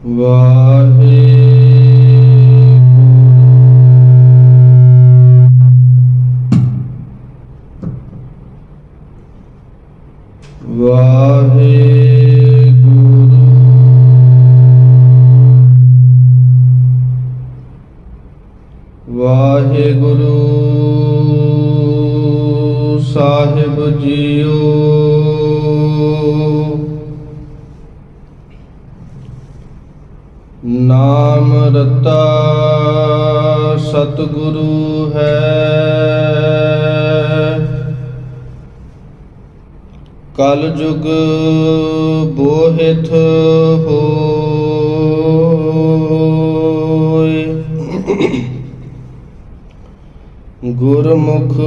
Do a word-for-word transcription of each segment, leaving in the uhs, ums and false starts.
ਵਾਹਿਗੁਰੂ ਵਾਹਿਗੁਰੂ ਵਾਹਿਗੁਰੂ ਸਾਹਿਬ ਜੀਓ। ਨਾਮ ਰਤਾ ਸਤਿਗੁਰੂ ਹੈ, ਕਲ ਜੁਗ ਬੋਹਿਥ ਹੋਇ। ਗੁਰਮੁਖ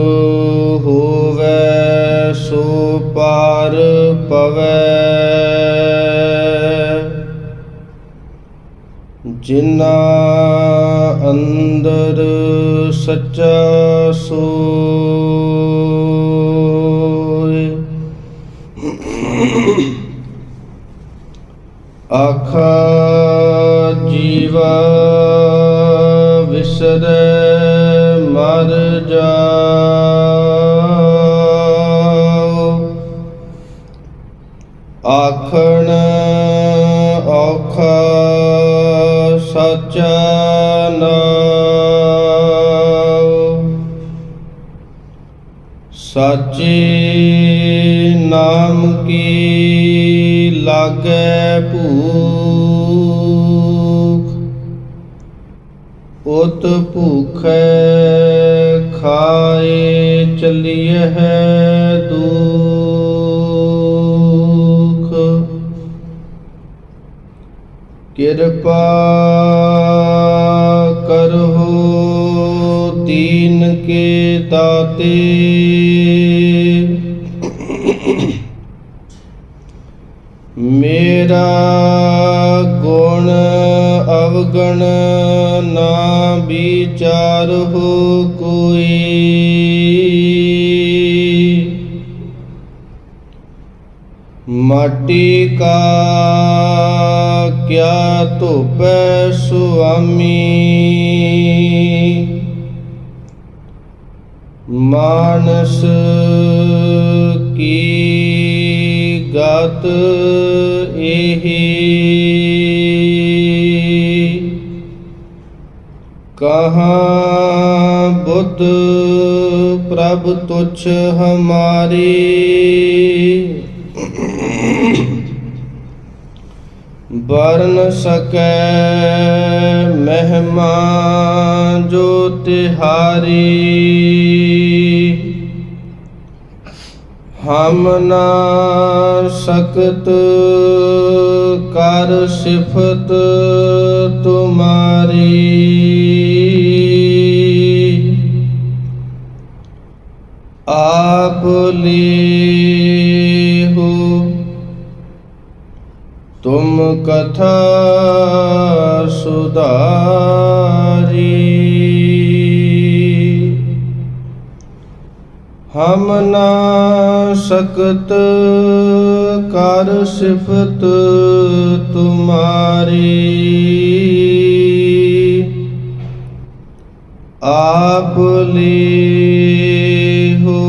ਹੋਵੈ ਸੋ ਪਾਰ ਪਵੈ, ਜਿਨਾ ਅੰਦਰ ਸੱਚਾ ਸੋਇ। ਆਖਾ ਜੀਵਾ ਵਿਸਰੈ ਮਰ ਜਾਓ, ਆਖਣ ਔਖਾ ਸੱਚਾ ਨਾਉ। ਸਾਚੇ ਨਾਮ ਕੀ ਲਾਗੈ ਭੂਖ, ਉਤ ਭੂਖੈ ਖਾਏ ਚਲੀਐ ਦੁਖ। ਕਿਰਪਾ ਕਰਹੁ ਦੀਨ ਕੇ ਦਾਤੇ, ਮੇਰਾ ਗੁਣ ਅਵਗਣ ਨਾ ਵਿਚਾਰਹੁ ਕੋਈ। ਮਾਟੀ ਕਾ ਕਿਆ ਧੋਪੈ ਸੁਆਮੀ, ਮਾਨਸ ਕੀ ਗਤ ਇਹੀ। ਕਹਾਂ ਬੁੱਧ ਪ੍ਰਭ ਤੁਛ ਹਮਾਰੀ, ਬਰਨ ਸਕੈ ਮਹਿਮਾ ਜੋ ਤਿਹਾਰੀ। ਹਮ ਨਾ ਸਕਤ ਕਰ ਸਿਫਤ ਤੁਮਾਰੀ, ਆਪ ਲੀਹੋ ਤੁਮ ਕਥਾ ਸੁਧਾਰੀ। ਹਮ ਨਾ ਸਕਤ ਕਰ ਸਿਫਤ ਤੁਮਾਰੀ, ਆਪ ਲੀਹੋ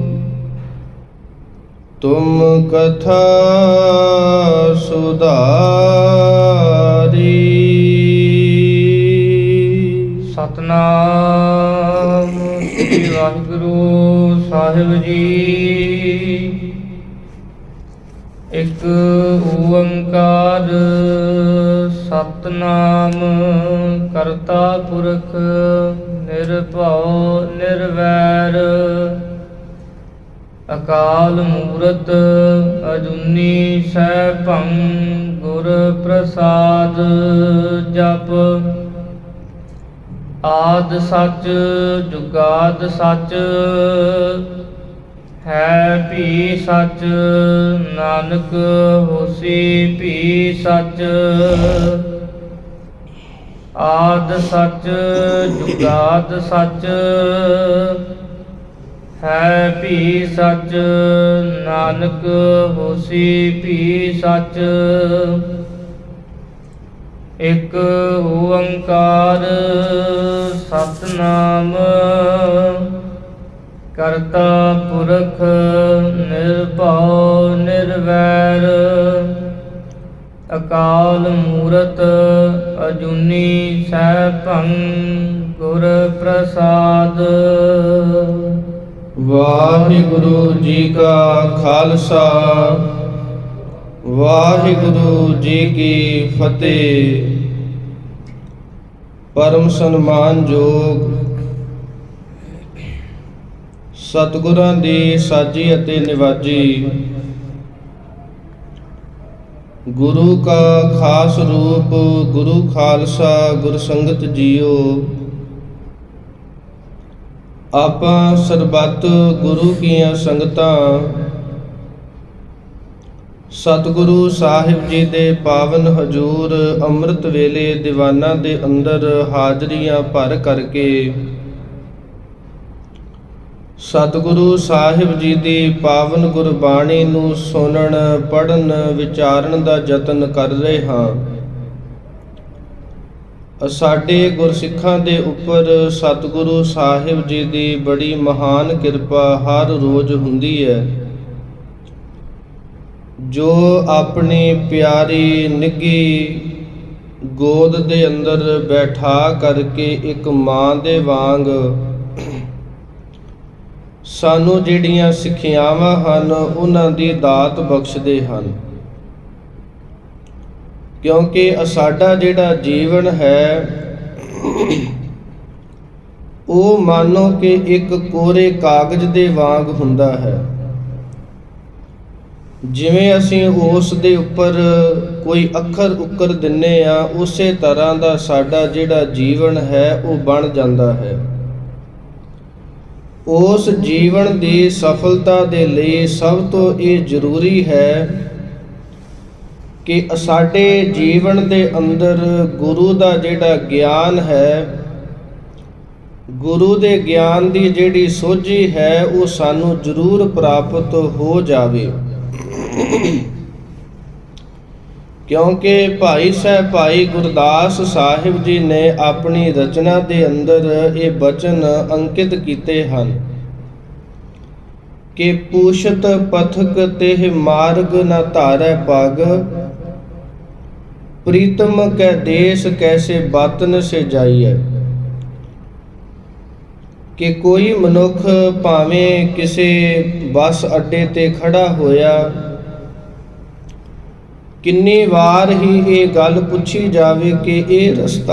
ਤੁਮ ਕਥਾ ਸੁਧਾਰੀ। ਸਤਨਾਮ ਸ੍ਰੀ ਵਾਹਿਗੁਰੂ ਸਾਹਿਬ ਜੀ। ਇੱਕ ਓੰਕਾਰ ਸਤਨਾਮ ਕਰਤਾ ਪੁਰਖ ਨਿਰਭਉ ਨਿਰਵੈਰ, ਅਕਾਲ ਮੂਰਤ ਅਜੂਨੀ ਸੈਭੰ ਗੁਰ ਪ੍ਰਸਾਦ। ਜਪ ਆਦ ਸੱਚ ਜੁਗਾਦ ਸੱਚ, ਹੈ ਭੀ ਸੱਚ ਨਾਨਕ ਹੋਸੀ ਭੀ ਸੱਚ। ਆਦ ਸੱਚ ਜੁਗਾਦ ਸੱਚ, ਹੈ ਭੀ ਸੱਚ ਨਾਨਕ ਹੋਸੀ ਭੀ ਸੱਚ। ਇਕ ਓੰਕਾਰ ਸਤਨਾਮ ਕਰਤਾ ਪੁਰਖ ਨਿਰਭਉ ਨਿਰਵੈਰ ਅਕਾਲ ਮੂਰਤ ਅਜੂਨੀ ਸੈਭੰ ਗੁਰ ਪ੍ਰਸਾਦ। ਵਾਹਿਗੁਰੂ ਜੀ ਕਾ ਖਾਲਸਾ ਵਾਹਿਗੁਰੂ ਜੀ ਕੀ ਫਤਿਹ। ਪਰਮ ਸਨਮਾਨਯੋਗ ਸਤਿਗੁਰਾਂ ਦੀ ਸਾਜੀ ਅਤੇ ਨਿਵਾਜੀ ਗੁਰੂ ਕਾ ਖਾਸ ਰੂਪ ਗੁਰੂ ਖਾਲਸਾ ਗੁਰ ਸੰਗਤ ਜੀਓ, ਆਪਾਂ ਸਰਬੱਤ ਗੁਰੂ ਕੀਆਂ ਸੰਗਤਾਂ ਸਤਿਗੁਰੂ ਸਾਹਿਬ ਜੀ ਦੇ ਪਾਵਨ ਹਜੂਰ ਅੰਮ੍ਰਿਤ ਵੇਲੇ ਦੀਵਾਨਾਂ ਦੇ ਅੰਦਰ ਹਾਜ਼ਰੀਆਂ ਭਰ ਕਰਕੇ ਸਤਿਗੁਰੂ ਸਾਹਿਬ ਜੀ ਦੀ ਪਾਵਨ ਗੁਰਬਾਣੀ ਨੂੰ ਸੁਣਨ, ਪੜ੍ਹਨ, ਵਿਚਾਰਨ ਦਾ ਯਤਨ ਕਰ ਰਹੇ ਹਾਂ। ਸਾਡੇ ਗੁਰਸਿੱਖਾਂ ਦੇ ਉੱਪਰ ਸਤਿਗੁਰੂ ਸਾਹਿਬ ਜੀ ਦੀ ਬੜੀ ਮਹਾਨ ਕਿਰਪਾ ਹਰ ਰੋਜ਼ ਹੁੰਦੀ ਹੈ, ਜੋ ਆਪਣੀ ਪਿਆਰੀ ਨਿੱਘੀ ਗੋਦ ਦੇ ਅੰਦਰ ਬੈਠਾ ਕਰਕੇ ਇੱਕ ਮਾਂ ਦੇ ਵਾਂਗ ਸਾਨੂੰ ਜਿਹੜੀਆਂ ਸਿੱਖਿਆਵਾਂ ਹਨ ਉਹਨਾਂ ਦੀ ਦਾਤ ਬਖਸ਼ਦੇ ਹਨ। ਕਿਉਂਕਿ ਸਾਡਾ ਜਿਹੜਾ ਜੀਵਨ ਹੈ ਉਹ ਮਾਨੋ ਕਿ ਇੱਕ ਕੋਰੇ ਕਾਗਜ਼ ਦੇ ਵਾਂਗ ਹੁੰਦਾ ਹੈ। ਜਿਵੇਂ ਅਸੀਂ ਉਸ ਦੇ ਉੱਪਰ ਕੋਈ ਅੱਖਰ ਉੱਕਰ ਦਿੰਨੇ ਆ, ਉਸੇ ਤਰ੍ਹਾਂ ਦਾ ਸਾਡਾ ਜਿਹੜਾ ਜੀਵਨ ਹੈ ਉਹ ਬਣ ਜਾਂਦਾ ਹੈ। ਉਸ ਜੀਵਨ ਦੀ ਸਫਲਤਾ ਦੇ ਲਈ ਸਭ ਤੋਂ ਇਹ ਜ਼ਰੂਰੀ ਹੈ ਕਿ ਸਾਡੇ ਜੀਵਨ ਦੇ ਅੰਦਰ ਗੁਰੂ ਦਾ ਜਿਹੜਾ ਗਿਆਨ ਹੈ, ਗੁਰੂ ਦੇ ਗਿਆਨ ਦੀ ਜਿਹੜੀ ਸੋਝੀ ਹੈ ਉਹ ਸਾਨੂੰ ਜ਼ਰੂਰ ਪ੍ਰਾਪਤ ਹੋ ਜਾਵੇ। ਕਿਉਂਕਿ ਭਾਈ ਸਾਹਿਬ ਭਾਈ ਗੁਰਦਾਸ ਸਾਹਿਬ ਜੀ ਨੇ ਆਪਣੀ ਰਚਨਾ ਦੇ ਅੰਦਰ ਇਹ ਬਚਨ ਅੰਕਿਤ ਕੀਤੇ ਹਨ ਕਿ ਪੂਛਤ ਪਥਕ ਤੇ ਮਾਰਗ ਨ ਧਾਰੈ ਪਗ, ਪ੍ਰੀਤਮ ਕੈ ਦੇਸ ਕੈਸੇ ਬਾਤਨ ਸੇ ਜਾਈਐ। ਕਿ ਕੋਈ ਮਨੁੱਖ ਭਾਵੇਂ ਕਿਸੇ ਬੱਸ ਅੱਡੇ ਤੇ ਖੜਾ ਹੋਇਆ, ਕਿੰਨੀ ਵਾਰ ਹੀ ਇਹ ਗੱਲ ਪੁੱਛੀ ਜਾਵੇ ਕਿ ਇਹ ਰਸਤਾ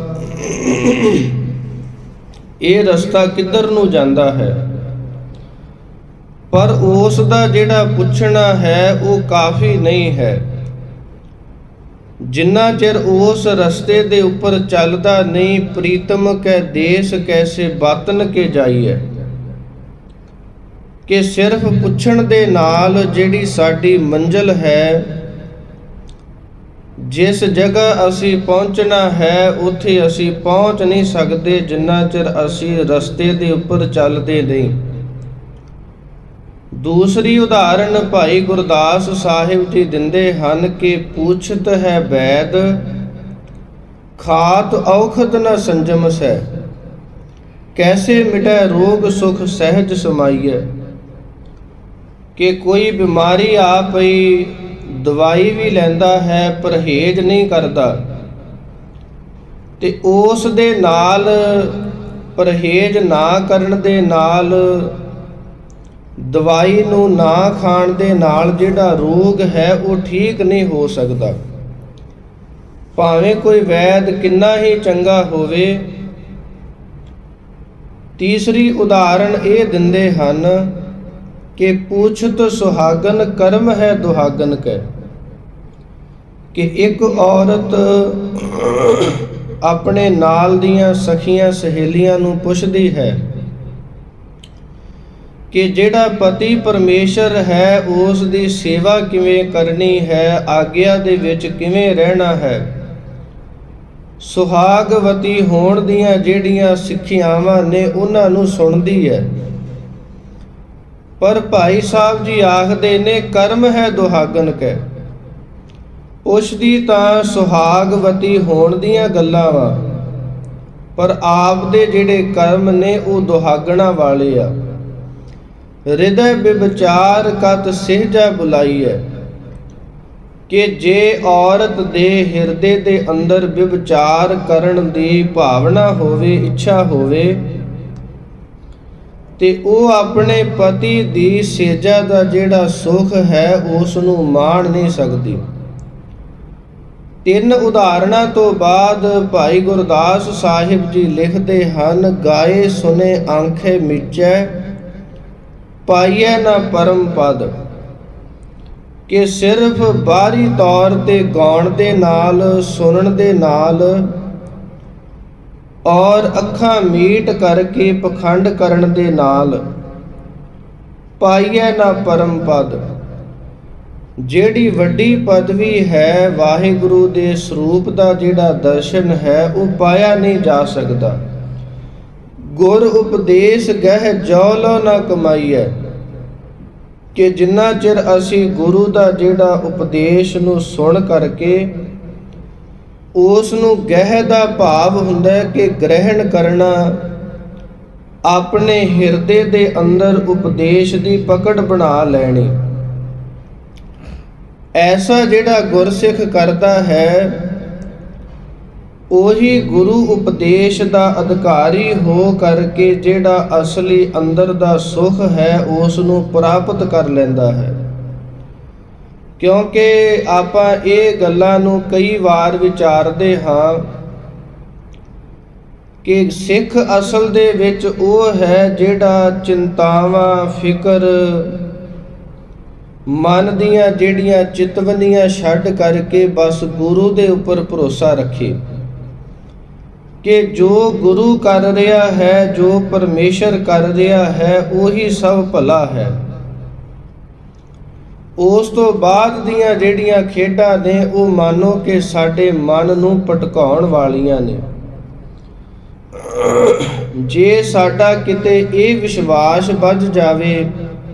ਇਹ ਰਸਤਾ ਕਿੱਧਰ ਨੂੰ ਜਾਂਦਾ ਹੈ, ਪਰ ਉਸ ਦਾ ਜਿਹੜਾ ਪੁੱਛਣਾ ਹੈ ਉਹ ਕਾਫੀ ਨਹੀਂ ਹੈ। ਜਿੰਨਾ ਚਿਰ ਉਸ ਰਸਤੇ ਦੇ ਉੱਪਰ ਚੱਲਦਾ ਨਹੀਂ, ਪ੍ਰੀਤਮ ਕੈ ਦੇਸ ਕੈਸੇ ਬਾਤਨ ਕੇ ਜਾਈਏ, ਕਿ ਸਿਰਫ ਪੁੱਛਣ ਦੇ ਨਾਲ ਜਿਹੜੀ ਸਾਡੀ ਮੰਜ਼ਿਲ ਹੈ, ਜਿਸ ਜਗ੍ਹਾ ਅਸੀਂ ਪਹੁੰਚਣਾ ਹੈ ਉੱਥੇ ਅਸੀਂ ਪਹੁੰਚ ਨਹੀਂ ਸਕਦੇ ਜਿੰਨਾ ਚਿਰ ਅਸੀਂ ਰਸਤੇ ਦੇ ਉੱਪਰ ਚੱਲਦੇ ਨਹੀਂ। ਦੂਸਰੀ ਉਦਾਹਰਨ ਭਾਈ ਗੁਰਦਾਸ ਸਾਹਿਬ ਜੀ ਦਿੰਦੇ ਹਨ ਕਿ ਪੂਛਤ ਹੈ ਵੈਦ ਖਾਤ ਔਖਦ ਨ ਸੰਜਮ ਸੈ, ਕੈਸੇ ਮਿਟੈ ਰੋਗ ਸੁਖ ਸਹਿਜ ਸਮਾਈਐ। ਕਿ ਕੋਈ ਬਿਮਾਰੀ ਆ ਪਈ, ਦਵਾਈ ਵੀ ਲੈਂਦਾ ਹੈ, ਪਰਹੇਜ਼ ਨਹੀਂ ਕਰਦਾ, ਤੇ ਉਸ ਦੇ ਨਾਲ ਪਰਹੇਜ਼ ਨਾ ਕਰਨ ਦੇ ਨਾਲ, ਦਵਾਈ ਨੂੰ ਨਾ ਖਾਣ ਦੇ ਨਾਲ ਜਿਹੜਾ ਰੋਗ ਹੈ ਉਹ ਠੀਕ ਨਹੀਂ ਹੋ ਸਕਦਾ। ਭਾਵੇਂ ਕੋਈ ਵੈਦ ਕਿੰਨਾ ਹੀ ਚੰਗਾ ਹੋਵੇ। ਤੀਸਰੀ ਉਦਾਹਰਣ ਇਹ ਦਿੰਦੇ ਹਨ ਕਿ ਪੂਛਤ ਸੁਹਾਗਨ ਕਰਮ ਹੈ ਦੁਹਾਗਨ ਕੈ। ਕਿ ਇੱਕ ਔਰਤ ਆਪਣੇ ਨਾਲ ਦੀਆਂ ਸਖੀਆਂ ਸਹੇਲੀਆਂ ਨੂੰ ਪੁੱਛਦੀ ਹੈ ਕਿ ਜਿਹੜਾ ਪਤੀ ਪਰਮੇਸ਼ਰ ਹੈ ਉਸ ਦੀ ਸੇਵਾ ਕਿਵੇਂ ਕਰਨੀ ਹੈ, ਆਗਿਆ ਦੇ ਵਿੱਚ ਕਿਵੇਂ ਰਹਿਣਾ ਹੈ। ਸੁਹਾਗਵਤੀ ਹੋਣ ਦੀਆਂ ਜਿਹੜੀਆਂ ਸਿੱਖਿਆਵਾਂ ਨੇ ਉਹਨਾਂ ਨੂੰ ਸੁਣਦੀ ਹੈ, ਪਰ ਭਾਈ ਸਾਹਿਬ ਜੀ ਆਖਦੇ ਨੇ ਕਰਮ ਹੈ ਦੁਹਾਗਨ ਕੈ। ਉਸ ਦੀ ਤਾਂ ਸੁਹਾਗਵਤੀ ਹੋਣ ਦੀਆਂ ਗੱਲਾਂ ਵਾ, ਪਰ ਆਪ ਦੇ ਜਿਹੜੇ ਕਰਮ ਨੇ ਉਹ ਦੁਹਾਗਣਾ ਵਾਲੇ ਆ। ਹਿਰਦੈ ਵਿਵਚਾਰ ਕਤ ਸਿਹਜਾ ਬੁਲਾਈ ਹੈ, ਕਿ ਜੇ ਔਰਤ ਦੇ ਹਿਰਦੇ ਦੇ ਅੰਦਰ ਵਿਵਚਾਰ ਕਰਨ ਦੀ ਭਾਵਨਾ ਹੋਵੇ, ਇੱਛਾ ਹੋਵੇ, ਤੇ ਉਹ ਆਪਣੇ ਪਤੀ ਦੀ ਸੇਜਾ ਦਾ ਜਿਹੜਾ ਸੁਖ ਹੈ ਉਸ ਨੂੰ ਮਾਣ ਨਹੀਂ ਸਕਦੀ। ਤਿੰਨ ਉਦਾਹਰਣਾਂ ਤੋਂ ਬਾਅਦ ਭਾਈ ਗੁਰਦਾਸ ਸਾਹਿਬ ਜੀ ਲਿਖਦੇ ਹਨ, ਗਾਏ ਸੁਨੇ ਆਂਖੇ ਮੀਚੈ, ਪਾਈਐ ਨਾ ਪਰਮ ਪਦ, ਕਿ ਸਿਰਫ ਬਾਹਰੀ ਤੌਰ ਤੇ ਗਾਉਣ ਦੇ ਨਾਲ, ਸੁਣਨ ਦੇ ਨਾਲ ਔਰ ਅੱਖਾਂ ਮੀਟ ਕਰਕੇ ਪਖੰਡ ਕਰਨ ਦੇ ਨਾਲ ਪਾਈਐ ਨਾ ਪਰਮ ਪਦ, ਜਿਹੜੀ ਵੱਡੀ ਪਦਵੀ ਹੈ ਵਾਹਿਗੁਰੂ ਦੇ ਸਰੂਪ ਦਾ ਜਿਹੜਾ ਦਰਸ਼ਨ ਹੈ ਉਹ ਪਾਇਆ ਨਹੀਂ ਜਾ ਸਕਦਾ। ਗੁਰ ਉਪਦੇਸ਼ ਗਹਿ ਜੌਲੋ ਨਾ ਕਮਾਈਐ, ਕਿ ਜਿੰਨਾ ਚਿਰ ਅਸੀਂ ਗੁਰੂ ਦਾ ਜਿਹੜਾ ਉਪਦੇਸ਼ ਨੂੰ ਸੁਣ ਕਰਕੇ ਉਸ ਨੂੰ ਗਹਿ ਦਾ ਭਾਵ ਹੁੰਦਾ ਕਿ ਗ੍ਰਹਿਣ ਕਰਨਾ, ਆਪਣੇ ਹਿਰਦੇ ਦੇ ਅੰਦਰ ਉਪਦੇਸ਼ ਦੀ ਪਕੜ ਬਣਾ ਲੈਣੀ, ਐਸਾ ਜਿਹੜਾ ਗੁਰਸਿੱਖ ਕਰਦਾ ਹੈ ਉਹੀ ਗੁਰੂ ਉਪਦੇਸ਼ ਦਾ ਅਧਿਕਾਰੀ ਹੋ ਕਰਕੇ ਜਿਹੜਾ ਅਸਲੀ ਅੰਦਰ ਦਾ ਸੁਖ ਹੈ ਉਸ ਨੂੰ ਪ੍ਰਾਪਤ ਕਰ ਲੈਂਦਾ ਹੈ। ਕਿਉਂਕਿ ਆਪਾਂ ਇਹ ਗੱਲਾਂ ਨੂੰ ਕਈ ਵਾਰ ਵਿਚਾਰਦੇ ਹਾਂ ਕਿ ਸਿੱਖ ਅਸਲ ਦੇ ਵਿੱਚ ਉਹ ਹੈ ਜਿਹੜਾ ਚਿੰਤਾਵਾਂ, ਫਿਕਰ, ਮਨ ਦੀਆਂ ਜਿਹੜੀਆਂ ਚਿਤਵਨੀਆਂ ਛੱਡ ਕਰਕੇ ਬਸ ਗੁਰੂ ਦੇ ਉੱਪਰ ਭਰੋਸਾ ਰੱਖੇ ਕਿ ਜੋ ਗੁਰੂ ਕਰ ਰਿਹਾ ਹੈ, ਜੋ ਪਰਮੇਸ਼ਰ ਕਰ ਰਿਹਾ ਹੈ, ਉਹੀ ਸਭ ਭਲਾ ਹੈ। ਉਸ ਤੋਂ ਬਾਅਦ ਦੀਆਂ ਜਿਹੜੀਆਂ ਖੇਡਾਂ ਨੇ ਉਹ ਮਾਨੋ ਕਿ ਸਾਡੇ ਮਨ ਨੂੰ ਭਟਕਾਉਣ ਵਾਲੀਆਂ ਨੇ। ਜੇ ਸਾਡਾ ਕਿਤੇ ਇਹ ਵਿਸ਼ਵਾਸ ਵੱਜ ਜਾਵੇ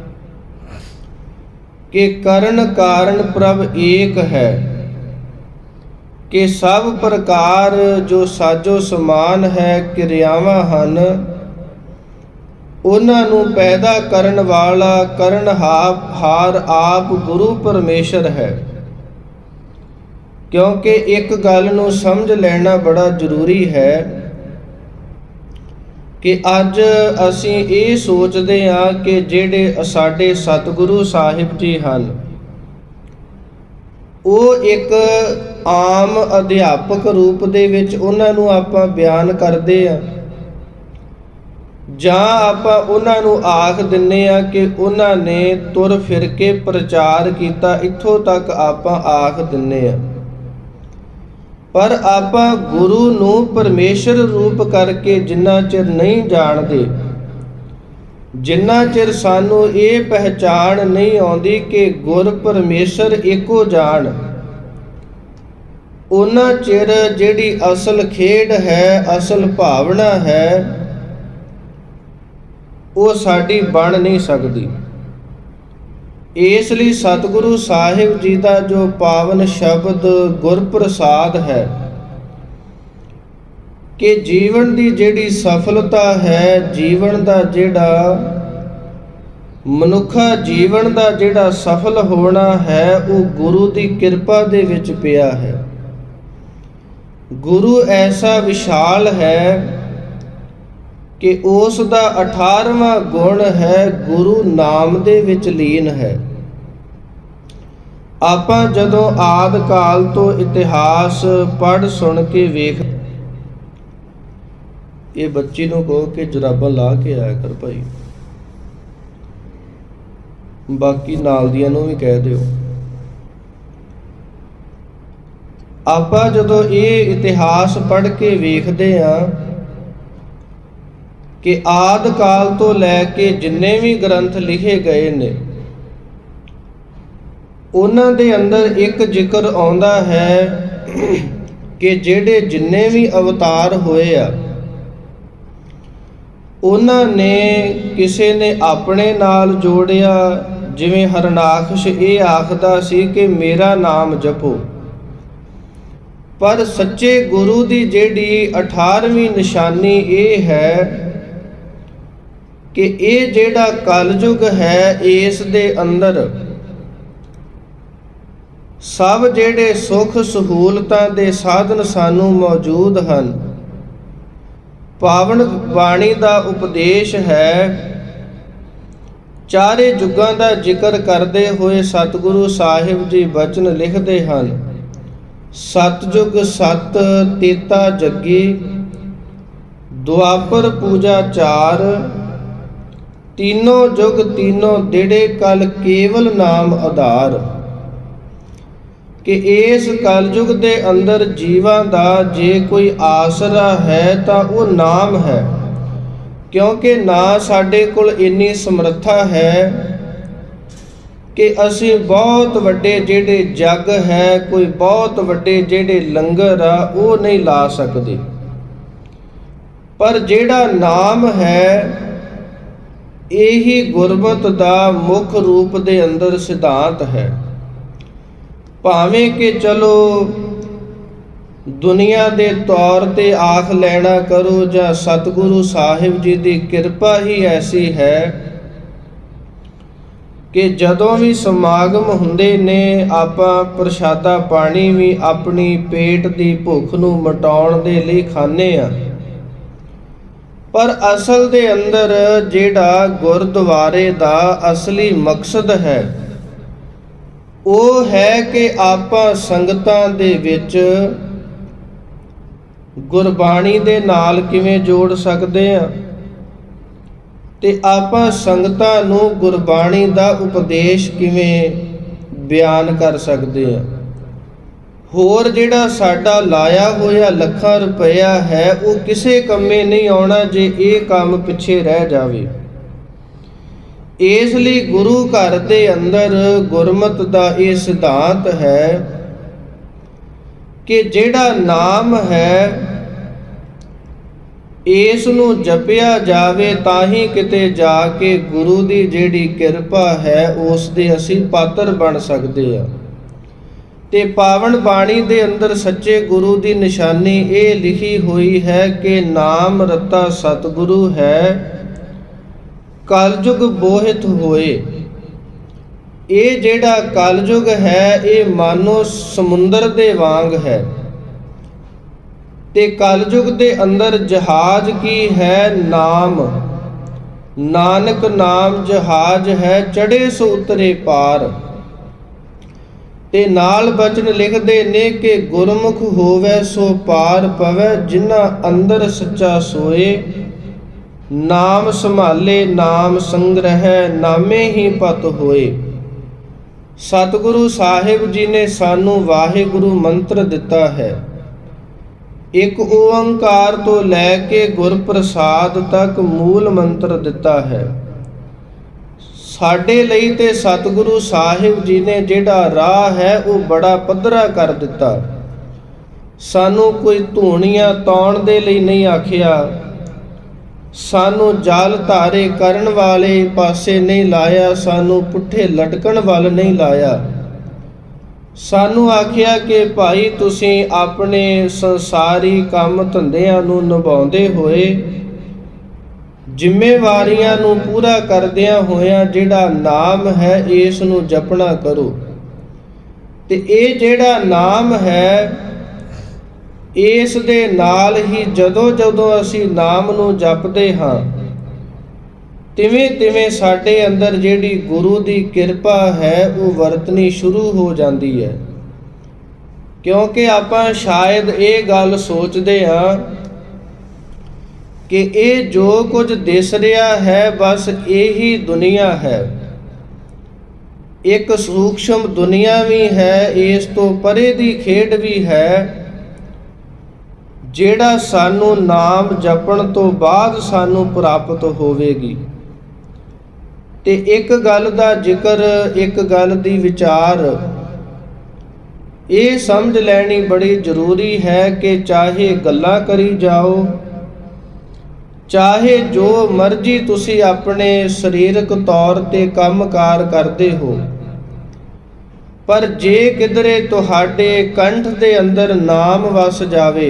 ਕਿ ਕਰਨ ਕਾਰਨ ਪ੍ਰਭ ਏਕ ਹੈ, ਕਿ ਸਭ ਪ੍ਰਕਾਰ ਜੋ ਸਾਜੋ ਸਮਾਨ ਹੈ ਕਿਰਿਆਵਾਂ ਹਨ, ਉਹਨਾਂ ਨੂੰ ਪੈਦਾ ਕਰਨ ਵਾਲਾ ਕਰਨਹਾਰ ਆਪ ਗੁਰੂ ਪਰਮੇਸ਼ਰ ਹੈ। ਕਿਉਂਕਿ ਇੱਕ ਗੱਲ ਨੂੰ ਸਮਝ ਲੈਣਾ ਬੜਾ ਜ਼ਰੂਰੀ ਹੈ ਕਿ ਅੱਜ ਅਸੀਂ ਇਹ ਸੋਚਦੇ ਹਾਂ ਕਿ ਜਿਹੜੇ ਸਾਡੇ ਸਤਿਗੁਰੂ ਸਾਹਿਬ ਜੀ ਹਨ ਉਹ ਇੱਕ ਆਮ ਅਧਿਆਪਕ ਰੂਪ ਦੇ ਵਿੱਚ ਉਹਨਾਂ ਨੂੰ ਆਪਾਂ ਬਿਆਨ ਕਰਦੇ ਹਾਂ, ਜਾਂ ਆਪਾਂ ਉਹਨਾਂ ਨੂੰ ਆਖ ਦਿੰਦੇ ਹਾਂ ਕਿ ਉਹਨਾਂ ਨੇ ਤੁਰ ਫਿਰ ਕੇ ਪ੍ਰਚਾਰ ਕੀਤਾ, ਇੱਥੋਂ ਤੱਕ ਆਪਾਂ ਆਖ ਦਿੰਦੇ ਹਾਂ। ਪਰ ਆਪਾਂ ਗੁਰੂ ਨੂੰ ਪਰਮੇਸ਼ਰ ਰੂਪ ਕਰਕੇ ਜਿੰਨਾ ਚਿਰ ਨਹੀਂ ਜਾਣਦੇ, ਜਿੰਨਾ ਚਿਰ ਸਾਨੂੰ ਇਹ ਪਹਿਚਾਣ ਨਹੀਂ ਆਉਂਦੀ ਕਿ ਗੁਰ ਪਰਮੇਸ਼ਰ ਇੱਕੋ ਜਾਣ, ਉਹਨਾਂ ਚਿਰ ਜਿਹੜੀ ਅਸਲ ਖੇਡ ਹੈ, ਅਸਲ ਭਾਵਨਾ ਹੈ, ਉਹ ਸਾਡੀ ਬਣ ਨਹੀਂ ਸਕਦੀ। ਇਸ ਲਈ ਸਤਿਗੁਰੂ ਸਾਹਿਬ ਜੀ ਦਾ ਜੋ ਪਾਵਨ ਸ਼ਬਦ ਗੁਰਪ੍ਰਸਾਦ ਹੈ ਕਿ ਜੀਵਨ ਦੀ ਜਿਹੜੀ ਸਫਲਤਾ ਹੈ, ਜੀਵਨ ਦਾ ਜਿਹੜਾ ਮਨੁੱਖਾ ਜੀਵਨ ਦਾ ਜਿਹੜਾ ਸਫਲ ਹੋਣਾ ਹੈ ਉਹ ਗੁਰੂ ਦੀ ਕਿਰਪਾ ਦੇ ਵਿੱਚ ਪਿਆ ਹੈ। ਗੁਰੂ ਐਸਾ ਵਿਸ਼ਾਲ ਹੈ ਕਿ ਉਸ ਦਾ ਅਠਾਰਵਾਂ ਗੁਣ ਹੈ ਗੁਰੂ ਨਾਮ ਦੇ ਵਿੱਚ ਲੀਨ ਹੈ। ਆਪਾਂ ਜਦੋਂ ਆਦਿ ਕਾਲ ਤੋਂ ਇਤਿਹਾਸ ਪੜ੍ਹ ਸੁਣ ਕੇ ਵੇਖ, ਇਹ ਬੱਚੀ ਨੂੰ ਕਹੋ ਕਿ ਜਰਾਬਾਂ ਲਾ ਕੇ ਆਇਆ ਕਰ ਭਾਈ, ਬਾਕੀ ਨਾਲ ਦੀਆਂ ਨੂੰ ਵੀ ਕਹਿ ਦਿਓ। ਆਪਾਂ ਜਦੋਂ ਇਹ ਇਤਿਹਾਸ ਪੜ੍ਹ ਕੇ ਵੇਖਦੇ ਹਾਂ ਕਿ ਆਦਿ ਕਾਲ ਤੋਂ ਲੈ ਕੇ ਜਿੰਨੇ ਵੀ ਗ੍ਰੰਥ ਲਿਖੇ ਗਏ ਨੇ ਉਹਨਾਂ ਦੇ ਅੰਦਰ ਇੱਕ ਜ਼ਿਕਰ ਆਉਂਦਾ ਹੈ ਕਿ ਜਿਹੜੇ ਜਿੰਨੇ ਵੀ ਅਵਤਾਰ ਹੋਏ ਆ ਉਹਨਾਂ ਨੇ ਕਿਸੇ ਨੇ ਆਪਣੇ ਨਾਲ ਜੋੜਿਆ। ਜਿਵੇਂ ਹਰਨਾਖਸ਼ ਇਹ ਆਖਦਾ ਸੀ ਕਿ ਮੇਰਾ ਨਾਮ ਜਪੋ, पर सच्चे गुरु की जिहड़ी अठारहवीं निशानी ये है कि ये जिहड़ा कलयुग है इस दे अंदर सब जिहड़े सुख सहूलतां दे साधन सानू मौजूद हैं। पावन बाणी का उपदेश है। चारे जुगां का जिक्र करते हुए सतगुरु साहिब जी वचन लिखते हैं। सतयुग सत तेता जगी, द्वापर पूजा चार, तीनों जुग तीनों दिड़े कल केवल नाम आधार। कि इस कलयुग के अंदर जीवां दा जे कोई आसरा है तो वो नाम है, क्योंकि ना साडे कोल इन्नी समर्था है कि असी बहुत वड्डे जेड़े जग है, कोई बहुत वड्डे जेड़े लंगर आ वो नहीं ला सकते। पर जेड़ा नाम है यही गुरमत दा मुख रूप दे अंदर सिद्धांत है। भावें कि चलो दुनिया के तौर ते आख लैना करो जां सतगुरु साहिब जी की कृपा ही ऐसी है कि जदों भी समागम हुंदे ने आपां प्रशादा पानी भी अपनी पेट की भुख नूं मिटाउण दे लई खाने आ। पर असल दे अंदर जिहड़ा गुरद्वारे दा असली मकसद है वो है कि आपां संगतां दे विच गुरबाणी दे नाल किवें जोड़ सकदे आ ते आपां संगतां नूं गुरबाणी दा उपदेश किवें बयान कर सकदे आ। होर जिहड़ा साडा लाया होया लखां रुपया है वो किसे कम्मे नहीं आउणा जे ये काम पिछे रह जावे। इसलिए गुरु घर के अंदर गुरमत का ये सिद्धांत है कि जिहड़ा नाम है इस नूं जपिया जावे ताही किते जाके गुरु की जिहड़ी कृपा है उस दे असी पात्र बन सकते हैं। ते पावन बाणी दे अंदर सच्चे गुरु की निशानी ये लिखी हुई है कि नाम रता सतगुरु है, कलयुग बोहित होए। ये जेड़ा कलयुग है ये मानो समुंदर दे वांग है ते कलयुग दे अंदर जहाज की है नाम। नानक नाम जहाज है चढ़े सो उतरे पार। ते नाल बचन लिखदे ने कि गुरमुख होवे सो पार पवै, जिन्ना अंदर सच्चा सोए। नाम संभाले नाम संग्रह, नामे ही पत होए। सतगुरु साहिब जी ने सानू वाहिगुरु मंत्र दिता है। एक ओंकार तो लैके गुरप्रसाद तक मूल मंत्र दिता है। साडे लई ते सतगुरु साहिब जी ने जिहड़ा राह है वो बड़ा पद्धरा कर दिता। सानू कोई धूणियां तौण दे लई नहीं आखिया, सानू जाल धारे करन वाले पासे नहीं लाया, सानू पुठे लटकन वाल नहीं लाया। सानू आखिया कि भाई तुसीं अपने संसारी काम धंधियां नूं निभाउंदे होए जिम्मेवारियां नूं पूरा करदियां होया जिहड़ा नाम है इस नूं जपना करो। ते ये जिहड़ा नाम है इस दे नाल ही जदों जदों असी नाम नूं जपदे हां तिवें तिवें साडे अंदर जिहड़ी गुरु दी कृपा है वो वरतनी शुरू हो जाती है। क्योंकि आपां शायद ये गल सोचते हाँ कि ये जो कुछ दिस रहा है बस यही दुनिया है। एक सूक्ष्म दुनिया भी है, इस तो परे दी खेड भी है जेड़ा सानू नाम जपण तो बाद सानू प्राप्त होवेगी। ते एक गल दा जिक्र, एक गल दी विचार ये समझ लैनी बड़ी जरूरी है कि चाहे गल्लां करी जाओ, चाहे जो मर्जी तुसी अपने शरीरक तौर ते काम कार करते हो, पर जे किधरे तुहाडे कंठ दे अंदर नाम वस जावे,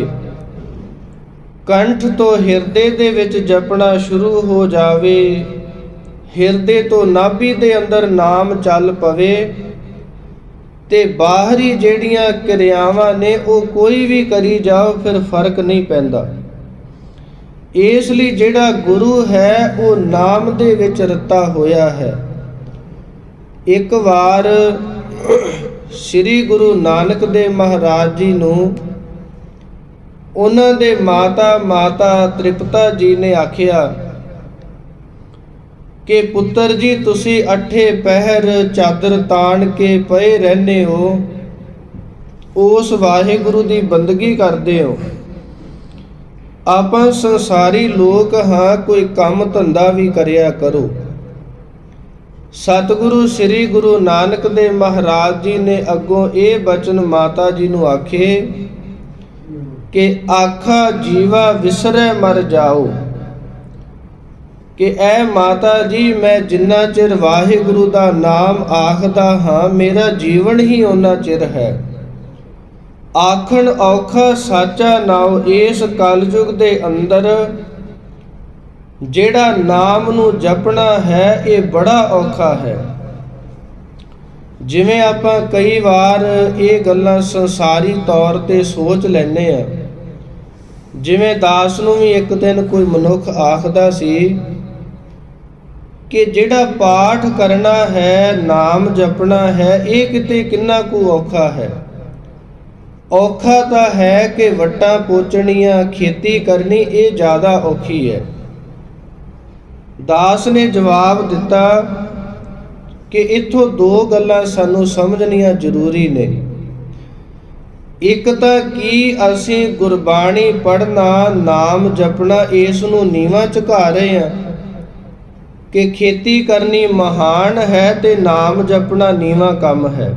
कंठ तो हिरदे दे विच जपना शुरू हो जावे, हिरदे तो नाभि दे अंदर नाम चल पवे, ते बाहरी ਜਿਹੜੀਆਂ ਕਿਰਿਆਵਾਂ ਨੇ ਉਹ ਕੋਈ ਵੀ ਕਰੀ ਜਾਓ ਫਿਰ ਫਰਕ ਨਹੀਂ ਪੈਂਦਾ। ਇਸ ਲਈ ਜਿਹੜਾ ਗੁਰੂ ਹੈ ਉਹ ਨਾਮ ਦੇ ਵਿੱਚ ਰਤਾ ਹੋਇਆ ਹੈ। ਇੱਕ ਵਾਰ ਸ੍ਰੀ ਗੁਰੂ ਨਾਨਕ ਦੇਵ ਮਹਾਰਾਜ ਜੀ ਨੂੰ ਉਹਨਾਂ ਦੇ ਮਾਤਾ ਮਾਤਾ ਤ੍ਰਿਪਤਾ ਜੀ ਨੇ ਆਖਿਆ ਕਿ ਪੁੱਤਰ ਜੀ ਤੁਸੀਂ ਅੱਠੇ ਪਹਿਰ ਚਾਦਰ ਤਾਣ ਕੇ ਪਏ ਰਹਿੰਦੇ ਹੋ, ਉਸ ਵਾਹਿਗੁਰੂ ਦੀ ਬੰਦਗੀ ਕਰਦੇ ਹੋ। ਆਪਾਂ ਸੰਸਾਰੀ ਲੋਕ ਹਾਂ, ਕੋਈ ਕੰਮ ਧੰਦਾ ਵੀ ਕਰਿਆ ਕਰੋ। ਸਤਿਗੁਰੂ ਸ੍ਰੀ ਗੁਰੂ ਨਾਨਕ ਦੇਵ ਮਹਾਰਾਜ ਜੀ ਨੇ ਅੱਗੋਂ ਇਹ ਬਚਨ ਮਾਤਾ ਜੀ ਨੂੰ ਆਖੇ ਕਿ ਆਖਾ ਜੀਵਾ ਵਿਸਰੈ ਮਰ ਜਾਓ, ਕਿ ਐ ਮਾਤਾ ਜੀ ਮੈਂ ਜਿੰਨਾ ਚਿਰ ਵਾਹਿਗੁਰੂ ਦਾ ਨਾਮ ਆਖਦਾ ਹਾਂ ਮੇਰਾ ਜੀਵਨ ਹੀ ਓਨਾ ਚਿਰ ਹੈ। ਆਖਣ ਔਖਾ ਸਾਚਾ ਨਾਉ, ਇਸ ਕਲਯੁਗ ਦੇ ਅੰਦਰ ਜਿਹੜਾ ਨਾਮ ਨੂੰ ਜਪਣਾ ਹੈ ਇਹ ਬੜਾ ਔਖਾ ਹੈ। ਜਿਵੇਂ ਆਪਾਂ ਕਈ ਵਾਰ ਇਹ ਗੱਲਾਂ ਸੰਸਾਰੀ ਤੌਰ ਤੇ ਸੋਚ ਲੈਂਦੇ ਆ। ਜਿਵੇਂ ਦਾਸ ਨੂੰ ਵੀ ਇੱਕ ਦਿਨ ਕੋਈ ਮਨੁੱਖ ਆਖਦਾ ਸੀ ਕਿ ਜਿਹੜਾ ਪਾਠ ਕਰਨਾ ਹੈ, ਨਾਮ ਜਪਣਾ ਹੈ, ਇਹ ਕਿਤੇ ਕਿੰਨਾ ਕੁ ਔਖਾ ਹੈ। ਔਖਾ ਤਾਂ ਹੈ ਕਿ ਵੱਟਾਂ ਪੋਚਣੀਆਂ, ਖੇਤੀ ਕਰਨੀ ਇਹ ਜ਼ਿਆਦਾ ਔਖੀ ਹੈ। ਦਾਸ ਨੇ ਜਵਾਬ ਦਿੱਤਾ ਕਿ ਇੱਥੋਂ ਦੋ ਗੱਲਾਂ ਸਾਨੂੰ ਸਮਝਣੀਆਂ ਜ਼ਰੂਰੀ ਨੇ। ਇੱਕ ਤਾਂ ਕੀ ਅਸੀਂ ਗੁਰਬਾਣੀ ਪੜ੍ਹਨਾ, ਨਾਮ ਜਪਣਾ ਇਸ ਨੂੰ ਨੀਵਾਂ ਝੁਕਾ ਰਹੇ ਹਾਂ ਕਿ ਖੇਤੀ ਕਰਨੀ ਮਹਾਨ ਹੈ ਤੇ ਨਾਮ ਜਪਣਾ ਨੀਵਾਂ ਕੰਮ ਹੈ।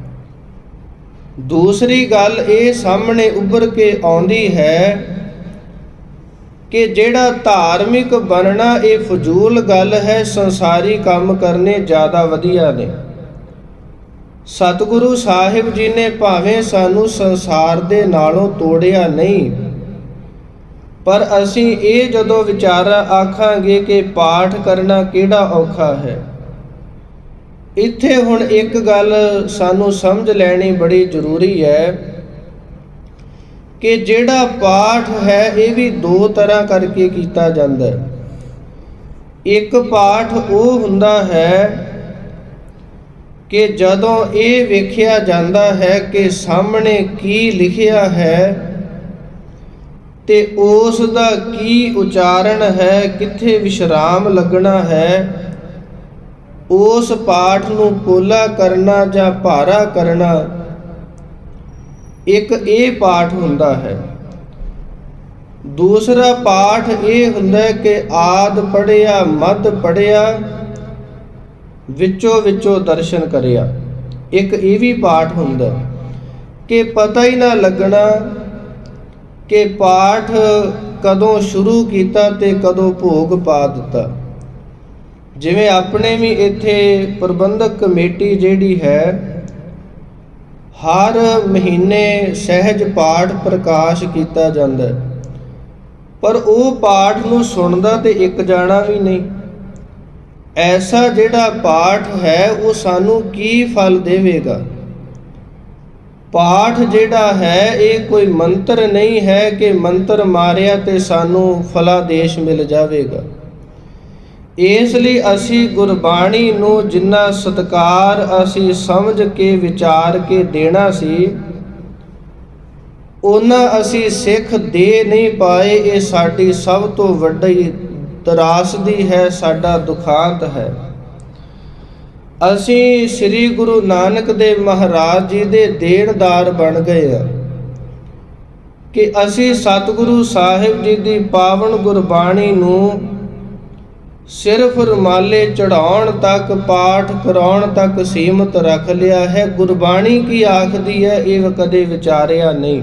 ਦੂਸਰੀ ਗੱਲ ਇਹ ਸਾਹਮਣੇ ਉੱਭਰ ਕੇ ਆਉਂਦੀ ਹੈ ਕਿ ਜਿਹੜਾ ਧਾਰਮਿਕ ਬਣਨਾ ਇਹ ਫਜ਼ੂਲ ਗੱਲ ਹੈ, ਸੰਸਾਰੀ ਕੰਮ ਕਰਨੇ ਜ਼ਿਆਦਾ ਵਧੀਆ ਨੇ। ਸਤਿਗੁਰੂ ਸਾਹਿਬ ਜੀ ਨੇ ਭਾਵੇਂ ਸਾਨੂੰ ਸੰਸਾਰ ਦੇ ਨਾਲੋਂ ਤੋੜਿਆ ਨਹੀਂ, ਪਰ ਅਸੀਂ ਇਹ ਜਦੋਂ ਵਿਚਾਰਾ ਆਖਾਂਗੇ ਕਿ ਪਾਠ ਕਰਨਾ ਕਿਹੜਾ ਔਖਾ ਹੈ, ਇੱਥੇ ਹੁਣ ਇੱਕ ਗੱਲ ਸਾਨੂੰ ਸਮਝ ਲੈਣੀ ਬੜੀ ਜ਼ਰੂਰੀ ਹੈ ਕਿ ਜਿਹੜਾ ਪਾਠ ਹੈ ਇਹ ਵੀ ਦੋ ਤਰ੍ਹਾਂ ਕਰਕੇ ਕੀਤਾ ਜਾਂਦਾ ਹੈ। ਇੱਕ ਪਾਠ ਉਹ ਹੁੰਦਾ ਹੈ ਕਿ ਜਦੋਂ ਇਹ ਵੇਖਿਆ ਜਾਂਦਾ ਹੈ ਕਿ ਸਾਹਮਣੇ ਕੀ ਲਿਖਿਆ ਹੈ ਤੇ ਉਸ ਦਾ ਕੀ ਉਚਾਰਨ ਹੈ, ਕਿੱਥੇ ਵਿਸ਼ਰਾਮ ਲੱਗਣਾ ਹੈ, ਉਸ ਪਾਠ ਨੂੰ ਪੋਲਾ ਕਰਨਾ ਜਾਂ ਭਾਰਾ ਕਰਨਾ, ਇੱਕ ਇਹ ਪਾਠ ਹੁੰਦਾ ਹੈ। ਦੂਸਰਾ ਪਾਠ ਇਹ ਹੁੰਦਾ ਕਿ ਆਦ ਪੜਿਆ, ਮੱਧ ਪੜਿਆ, ਵਿੱਚੋਂ ਵਿੱਚੋਂ ਦਰਸ਼ਨ ਕਰਿਆ। ਇੱਕ ਇਹ ਵੀ ਪਾਠ ਹੁੰਦਾ ਕਿ ਪਤਾ ਹੀ ਨਾ ਲੱਗਣਾ ਕਿ ਪਾਠ ਕਦੋਂ ਸ਼ੁਰੂ ਕੀਤਾ ਤੇ ਕਦੋਂ ਭੋਗ ਪਾ ਦਿੱਤਾ। ਜਿਵੇਂ ਆਪਣੇ ਵੀ ਇੱਥੇ ਪ੍ਰਬੰਧਕ ਕਮੇਟੀ ਜਿਹੜੀ ਹੈ ਹਰ ਮਹੀਨੇ ਸਹਿਜ ਪਾਠ ਪ੍ਰਕਾਸ਼ ਕੀਤਾ ਜਾਂਦਾ, ਪਰ ਉਹ ਪਾਠ ਨੂੰ ਸੁਣਦਾ ਤੇ ਇੱਕ ਜਾਣਾ ਵੀ ਨਹੀਂ। ਐਸਾ ਜਿਹੜਾ ਪਾਠ ਹੈ ਉਹ ਸਾਨੂੰ ਕੀ ਫਲ ਦੇਵੇਗਾ? ਪਾਠ ਜਿਹੜਾ ਹੈ ਇਹ ਕੋਈ ਮੰਤਰ ਨਹੀਂ ਹੈ ਕਿ ਮੰਤਰ ਮਾਰਿਆ ਤੇ ਸਾਨੂੰ ਫਲਾਦੇਸ਼ ਮਿਲ ਜਾਵੇਗਾ। ਇਸ ਲਈ ਅਸੀਂ ਗੁਰਬਾਣੀ ਨੂੰ ਜਿੰਨਾ ਸਤਿਕਾਰ ਅਸੀਂ ਸਮਝ ਕੇ ਵਿਚਾਰ ਕੇ ਦੇਣਾ ਸੀ, ਉਹਨਾਂ ਅਸੀਂ ਸਿੱਖ ਦੇ ਨਹੀਂ ਪਾਏ। ਇਹ ਸਾਡੀ ਸਭ ਤੋਂ ਵੱਡੀ ਤਰਾਸਦੀ ਹੈ, ਸਾਡਾ ਦੁਖਾਂਤ ਹੈ। ਅਸੀਂ ਸ੍ਰੀ ਗੁਰੂ ਨਾਨਕ ਦੇਵ ਮਹਾਰਾਜ ਜੀ ਦੇ ਦੇਣਦਾਰ ਬਣ ਗਏ ਆ ਕਿ ਅਸੀਂ ਸਤਿਗੁਰੂ ਸਾਹਿਬ ਜੀ ਦੀ ਪਾਵਨ ਗੁਰਬਾਣੀ ਨੂੰ ਸਿਰਫ ਰੁਮਾਲੇ ਚੜਾਉਣ ਤੱਕ, ਪਾਠ ਕਰਾਉਣ ਤੱਕ ਸੀਮਤ ਰੱਖ ਲਿਆ ਹੈ। ਗੁਰਬਾਣੀ ਕੀ ਆਖਦੀ ਹੈ ਇਹ ਕਦੇ ਵਿਚਾਰਿਆ ਨਹੀਂ।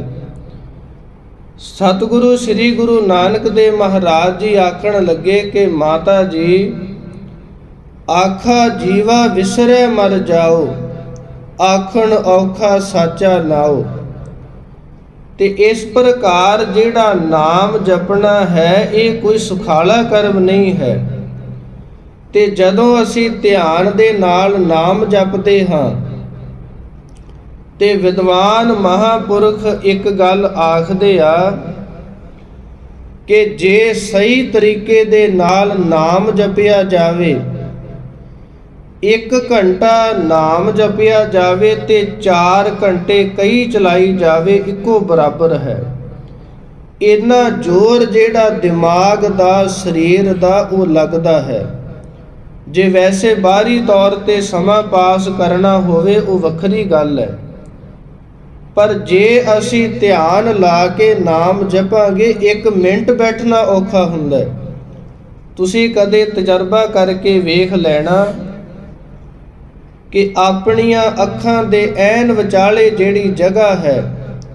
ਸਤਿਗੁਰੂ ਸ੍ਰੀ ਗੁਰੂ ਨਾਨਕ ਦੇਵ ਮਹਾਰਾਜ ਜੀ ਆਖਣ ਲੱਗੇ ਕਿ ਮਾਤਾ ਜੀ ਆਖਾ ਜੀਵਾ ਵਿਸਰੈ ਮਰ ਜਾਓ, ਆਖਣ ਔਖਾ ਸਾਚਾ ਨਾਉ। ਤੇ ਇਸ ਪ੍ਰਕਾਰ ਜਿਹੜਾ ਨਾਮ ਜਪਣਾ ਹੈ ਇਹ ਕੋਈ ਸੁਖਾਲਾ ਕਰਮ ਨਹੀਂ ਹੈ। ਤੇ ਜਦੋਂ ਅਸੀਂ ਧਿਆਨ ਦੇ ਨਾਲ ਨਾਮ ਜਪਦੇ ਹਾਂ ਤੇ ਵਿਦਵਾਨ ਮਹਾਂਪੁਰਖ ਇੱਕ ਗੱਲ ਆਖਦੇ ਆ ਕਿ ਜੇ ਸਹੀ ਤਰੀਕੇ ਦੇ ਨਾਲ ਨਾਮ ਜਪਿਆ ਜਾਵੇ, ਇੱਕ ਘੰਟਾ ਨਾਮ ਜਪਿਆ ਜਾਵੇ ਤੇ ਚਾਰ ਘੰਟੇ ਕਈ ਚਲਾਈ ਜਾਵੇ, ਇੱਕੋ ਬਰਾਬਰ ਹੈ। ਇੰਨਾ ਜ਼ੋਰ ਜਿਹੜਾ ਦਿਮਾਗ ਦਾ, ਸਰੀਰ ਦਾ ਉਹ ਲੱਗਦਾ ਹੈ। ਜੇ ਵੈਸੇ ਬਾਹਰੀ ਤੌਰ ਤੇ ਸਮਾਂ ਪਾਸ ਕਰਨਾ ਹੋਵੇ ਉਹ ਵੱਖਰੀ ਗੱਲ ਹੈ, ਪਰ ਜੇ ਅਸੀਂ ਧਿਆਨ ਲਾ ਕੇ ਨਾਮ ਜਪਾਂਗੇ ਇੱਕ ਮਿੰਟ ਬੈਠਣਾ ਔਖਾ ਹੁੰਦਾ ਹੈ। ਤੁਸੀਂ ਕਦੇ ਤਜਰਬਾ ਕਰਕੇ ਵੇਖ ਲੈਣਾ ਕਿ ਆਪਣੀਆਂ ਅੱਖਾਂ ਦੇ ਐਨ ਵਿਚਾਲੇ ਜਿਹੜੀ ਜਗ੍ਹਾ ਹੈ,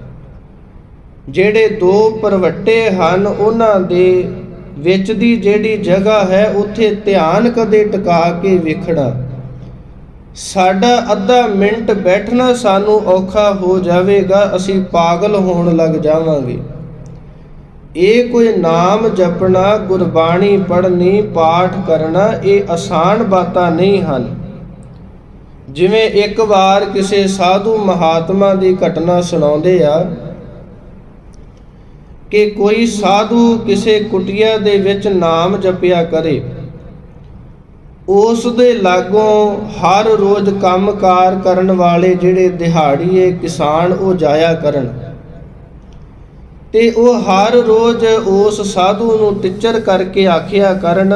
ਜਿਹੜੇ ਦੋ ਭਰਵੱਟੇ ਹਨ ਉਹਨਾਂ ਦੇ ਵਿੱਚ ਦੀ ਜਿਹੜੀ ਜਗ੍ਹਾ ਹੈ ਉੱਥੇ ਧਿਆਨ ਕਦੇ ਟਿਕਾ ਕੇ ਵੇਖਣਾ। ਸਾਡਾ ਅੱਧਾ ਮਿੰਟ ਬੈਠਣਾ ਸਾਨੂੰ ਔਖਾ ਹੋ ਜਾਵੇਗਾ, ਅਸੀਂ ਪਾਗਲ ਹੋਣ ਲੱਗ ਜਾਵਾਂਗੇ। ਇਹ ਕੋਈ ਨਾਮ ਜਪਣਾ, ਗੁਰਬਾਣੀ ਪੜ੍ਹਨੀ, ਪਾਠ ਕਰਨਾ ਇਹ ਆਸਾਨ ਬਾਤਾਂ ਨਹੀਂ ਹਨ। ਜਿਵੇਂ ਇੱਕ ਵਾਰ ਕਿਸੇ ਸਾਧੂ ਮਹਾਤਮਾ ਦੀ ਘਟਨਾ ਸੁਣਾਉਂਦੇ ਆ ਕਿ ਕੋਈ ਸਾਧੂ ਕਿਸੇ ਕੁਟੀਆ ਦੇ ਵਿੱਚ ਨਾਮ ਜਪਿਆ ਕਰੇ, ਉਸ ਦੇ ਲਾਗੋਂ ਹਰ ਰੋਜ਼ ਕੰਮਕਾਰ ਕਰਨ ਵਾਲੇ ਜਿਹੜੇ ਦਿਹਾੜੀਏ ਕਿਸਾਨ ਉਹ ਜਾਇਆ ਕਰਨ ਤੇ ਉਹ ਹਰ ਰੋਜ਼ ਉਸ ਸਾਧੂ ਨੂੰ ਟਿੱਚਰ ਕਰਕੇ ਆਖਿਆ ਕਰਨ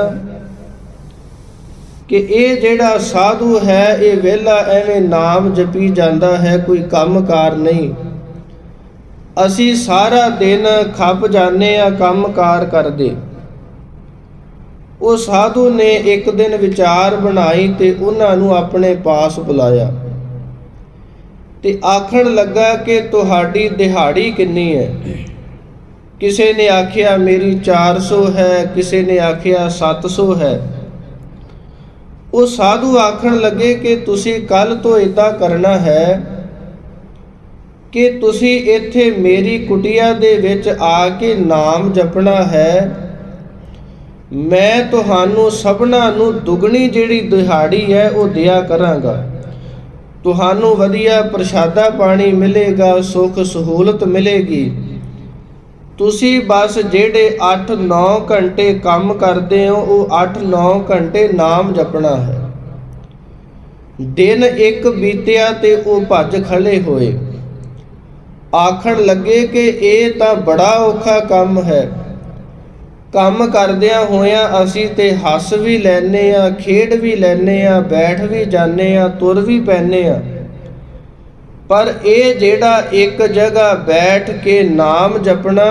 ਕਿ ਇਹ ਜਿਹੜਾ ਸਾਧੂ ਹੈ ਇਹ ਵਿਹਲਾ ਐਵੇਂ ਨਾਮ ਜਪੀ ਜਾਂਦਾ ਹੈ, ਕੋਈ ਕੰਮਕਾਰ ਨਹੀਂ। ਅਸੀਂ ਸਾਰਾ ਦਿਨ ਖੱਪ ਜਾਂਦੇ ਆ ਕੰਮਕਾਰ ਕਰਦੇ। ਉਹ ਸਾਧੂ ਨੇ ਇੱਕ ਦਿਨ ਵਿਚਾਰ ਬਣਾਈ ਤੇ ਉਹਨਾਂ ਨੂੰ ਆਪਣੇ ਪਾਸ ਬੁਲਾਇਆ ਤੇ ਆਖਣ ਲੱਗਾ ਕਿ ਤੁਹਾਡੀ ਦਿਹਾੜੀ ਕਿੰਨੀ ਹੈ? ਕਿਸੇ ਨੇ ਆਖਿਆ ਮੇਰੀ ਚਾਰ ਸੌ ਹੈ, ਕਿਸੇ ਨੇ ਆਖਿਆ ਸੱਤ ਸੌ ਹੈ। ਉਹ ਸਾਧੂ ਆਖਣ ਲੱਗੇ ਕਿ ਤੁਸੀਂ ਕੱਲ ਤੋਂ ਇੱਦਾਂ ਕਰਨਾ ਹੈ ਕਿ ਤੁਸੀਂ ਇੱਥੇ ਮੇਰੀ ਕੁਟੀਆ ਦੇ ਵਿੱਚ ਆ ਕੇ ਨਾਮ ਜਪਣਾ ਹੈ। ਮੈਂ ਤੁਹਾਨੂੰ ਸਭਨਾਂ ਨੂੰ ਦੁੱਗਣੀ ਜਿਹੜੀ ਦਿਹਾੜੀ ਹੈ ਉਹ ਦਿਆ ਕਰਾਂਗਾ। ਤੁਹਾਨੂੰ ਵਧੀਆ ਪ੍ਰਸ਼ਾਦਾ ਪਾਣੀ ਮਿਲੇਗਾ, ਸੁੱਖ ਸਹੂਲਤ ਮਿਲੇਗੀ। ਤੁਸੀਂ ਬਸ ਜਿਹੜੇ ਅੱਠ ਨੌ ਘੰਟੇ ਕੰਮ ਕਰਦੇ ਹੋ ਉਹ ਅੱਠ ਨੌ ਘੰਟੇ ਨਾਮ ਜਪਣਾ ਹੈ। ਦਿਨ ਇੱਕ ਬੀਤਿਆ ਤੇ ਉਹ ਭੱਜ ਖੜੇ ਹੋਏ। ਆਖਣ ਲੱਗੇ ਕਿ ਇਹ ਤਾਂ ਬੜਾ ਔਖਾ ਕੰਮ ਹੈ। ਕੰਮ ਕਰਦਿਆਂ ਹੋਇਆਂ ਅਸੀਂ ਤੇ ਹੱਸ ਵੀ ਲੈਂਦੇ ਹਾਂ, ਖੇਡ ਵੀ ਲੈਂਦੇ ਹਾਂ, ਬੈਠ ਵੀ ਜਾਂਦੇ ਹਾਂ, ਤੁਰ ਵੀ ਪੈਂਦੇ ਹਾਂ, ਪਰ ਇਹ ਜਿਹੜਾ ਇੱਕ ਜਗ੍ਹਾ ਬੈਠ ਕੇ ਨਾਮ ਜਪਣਾ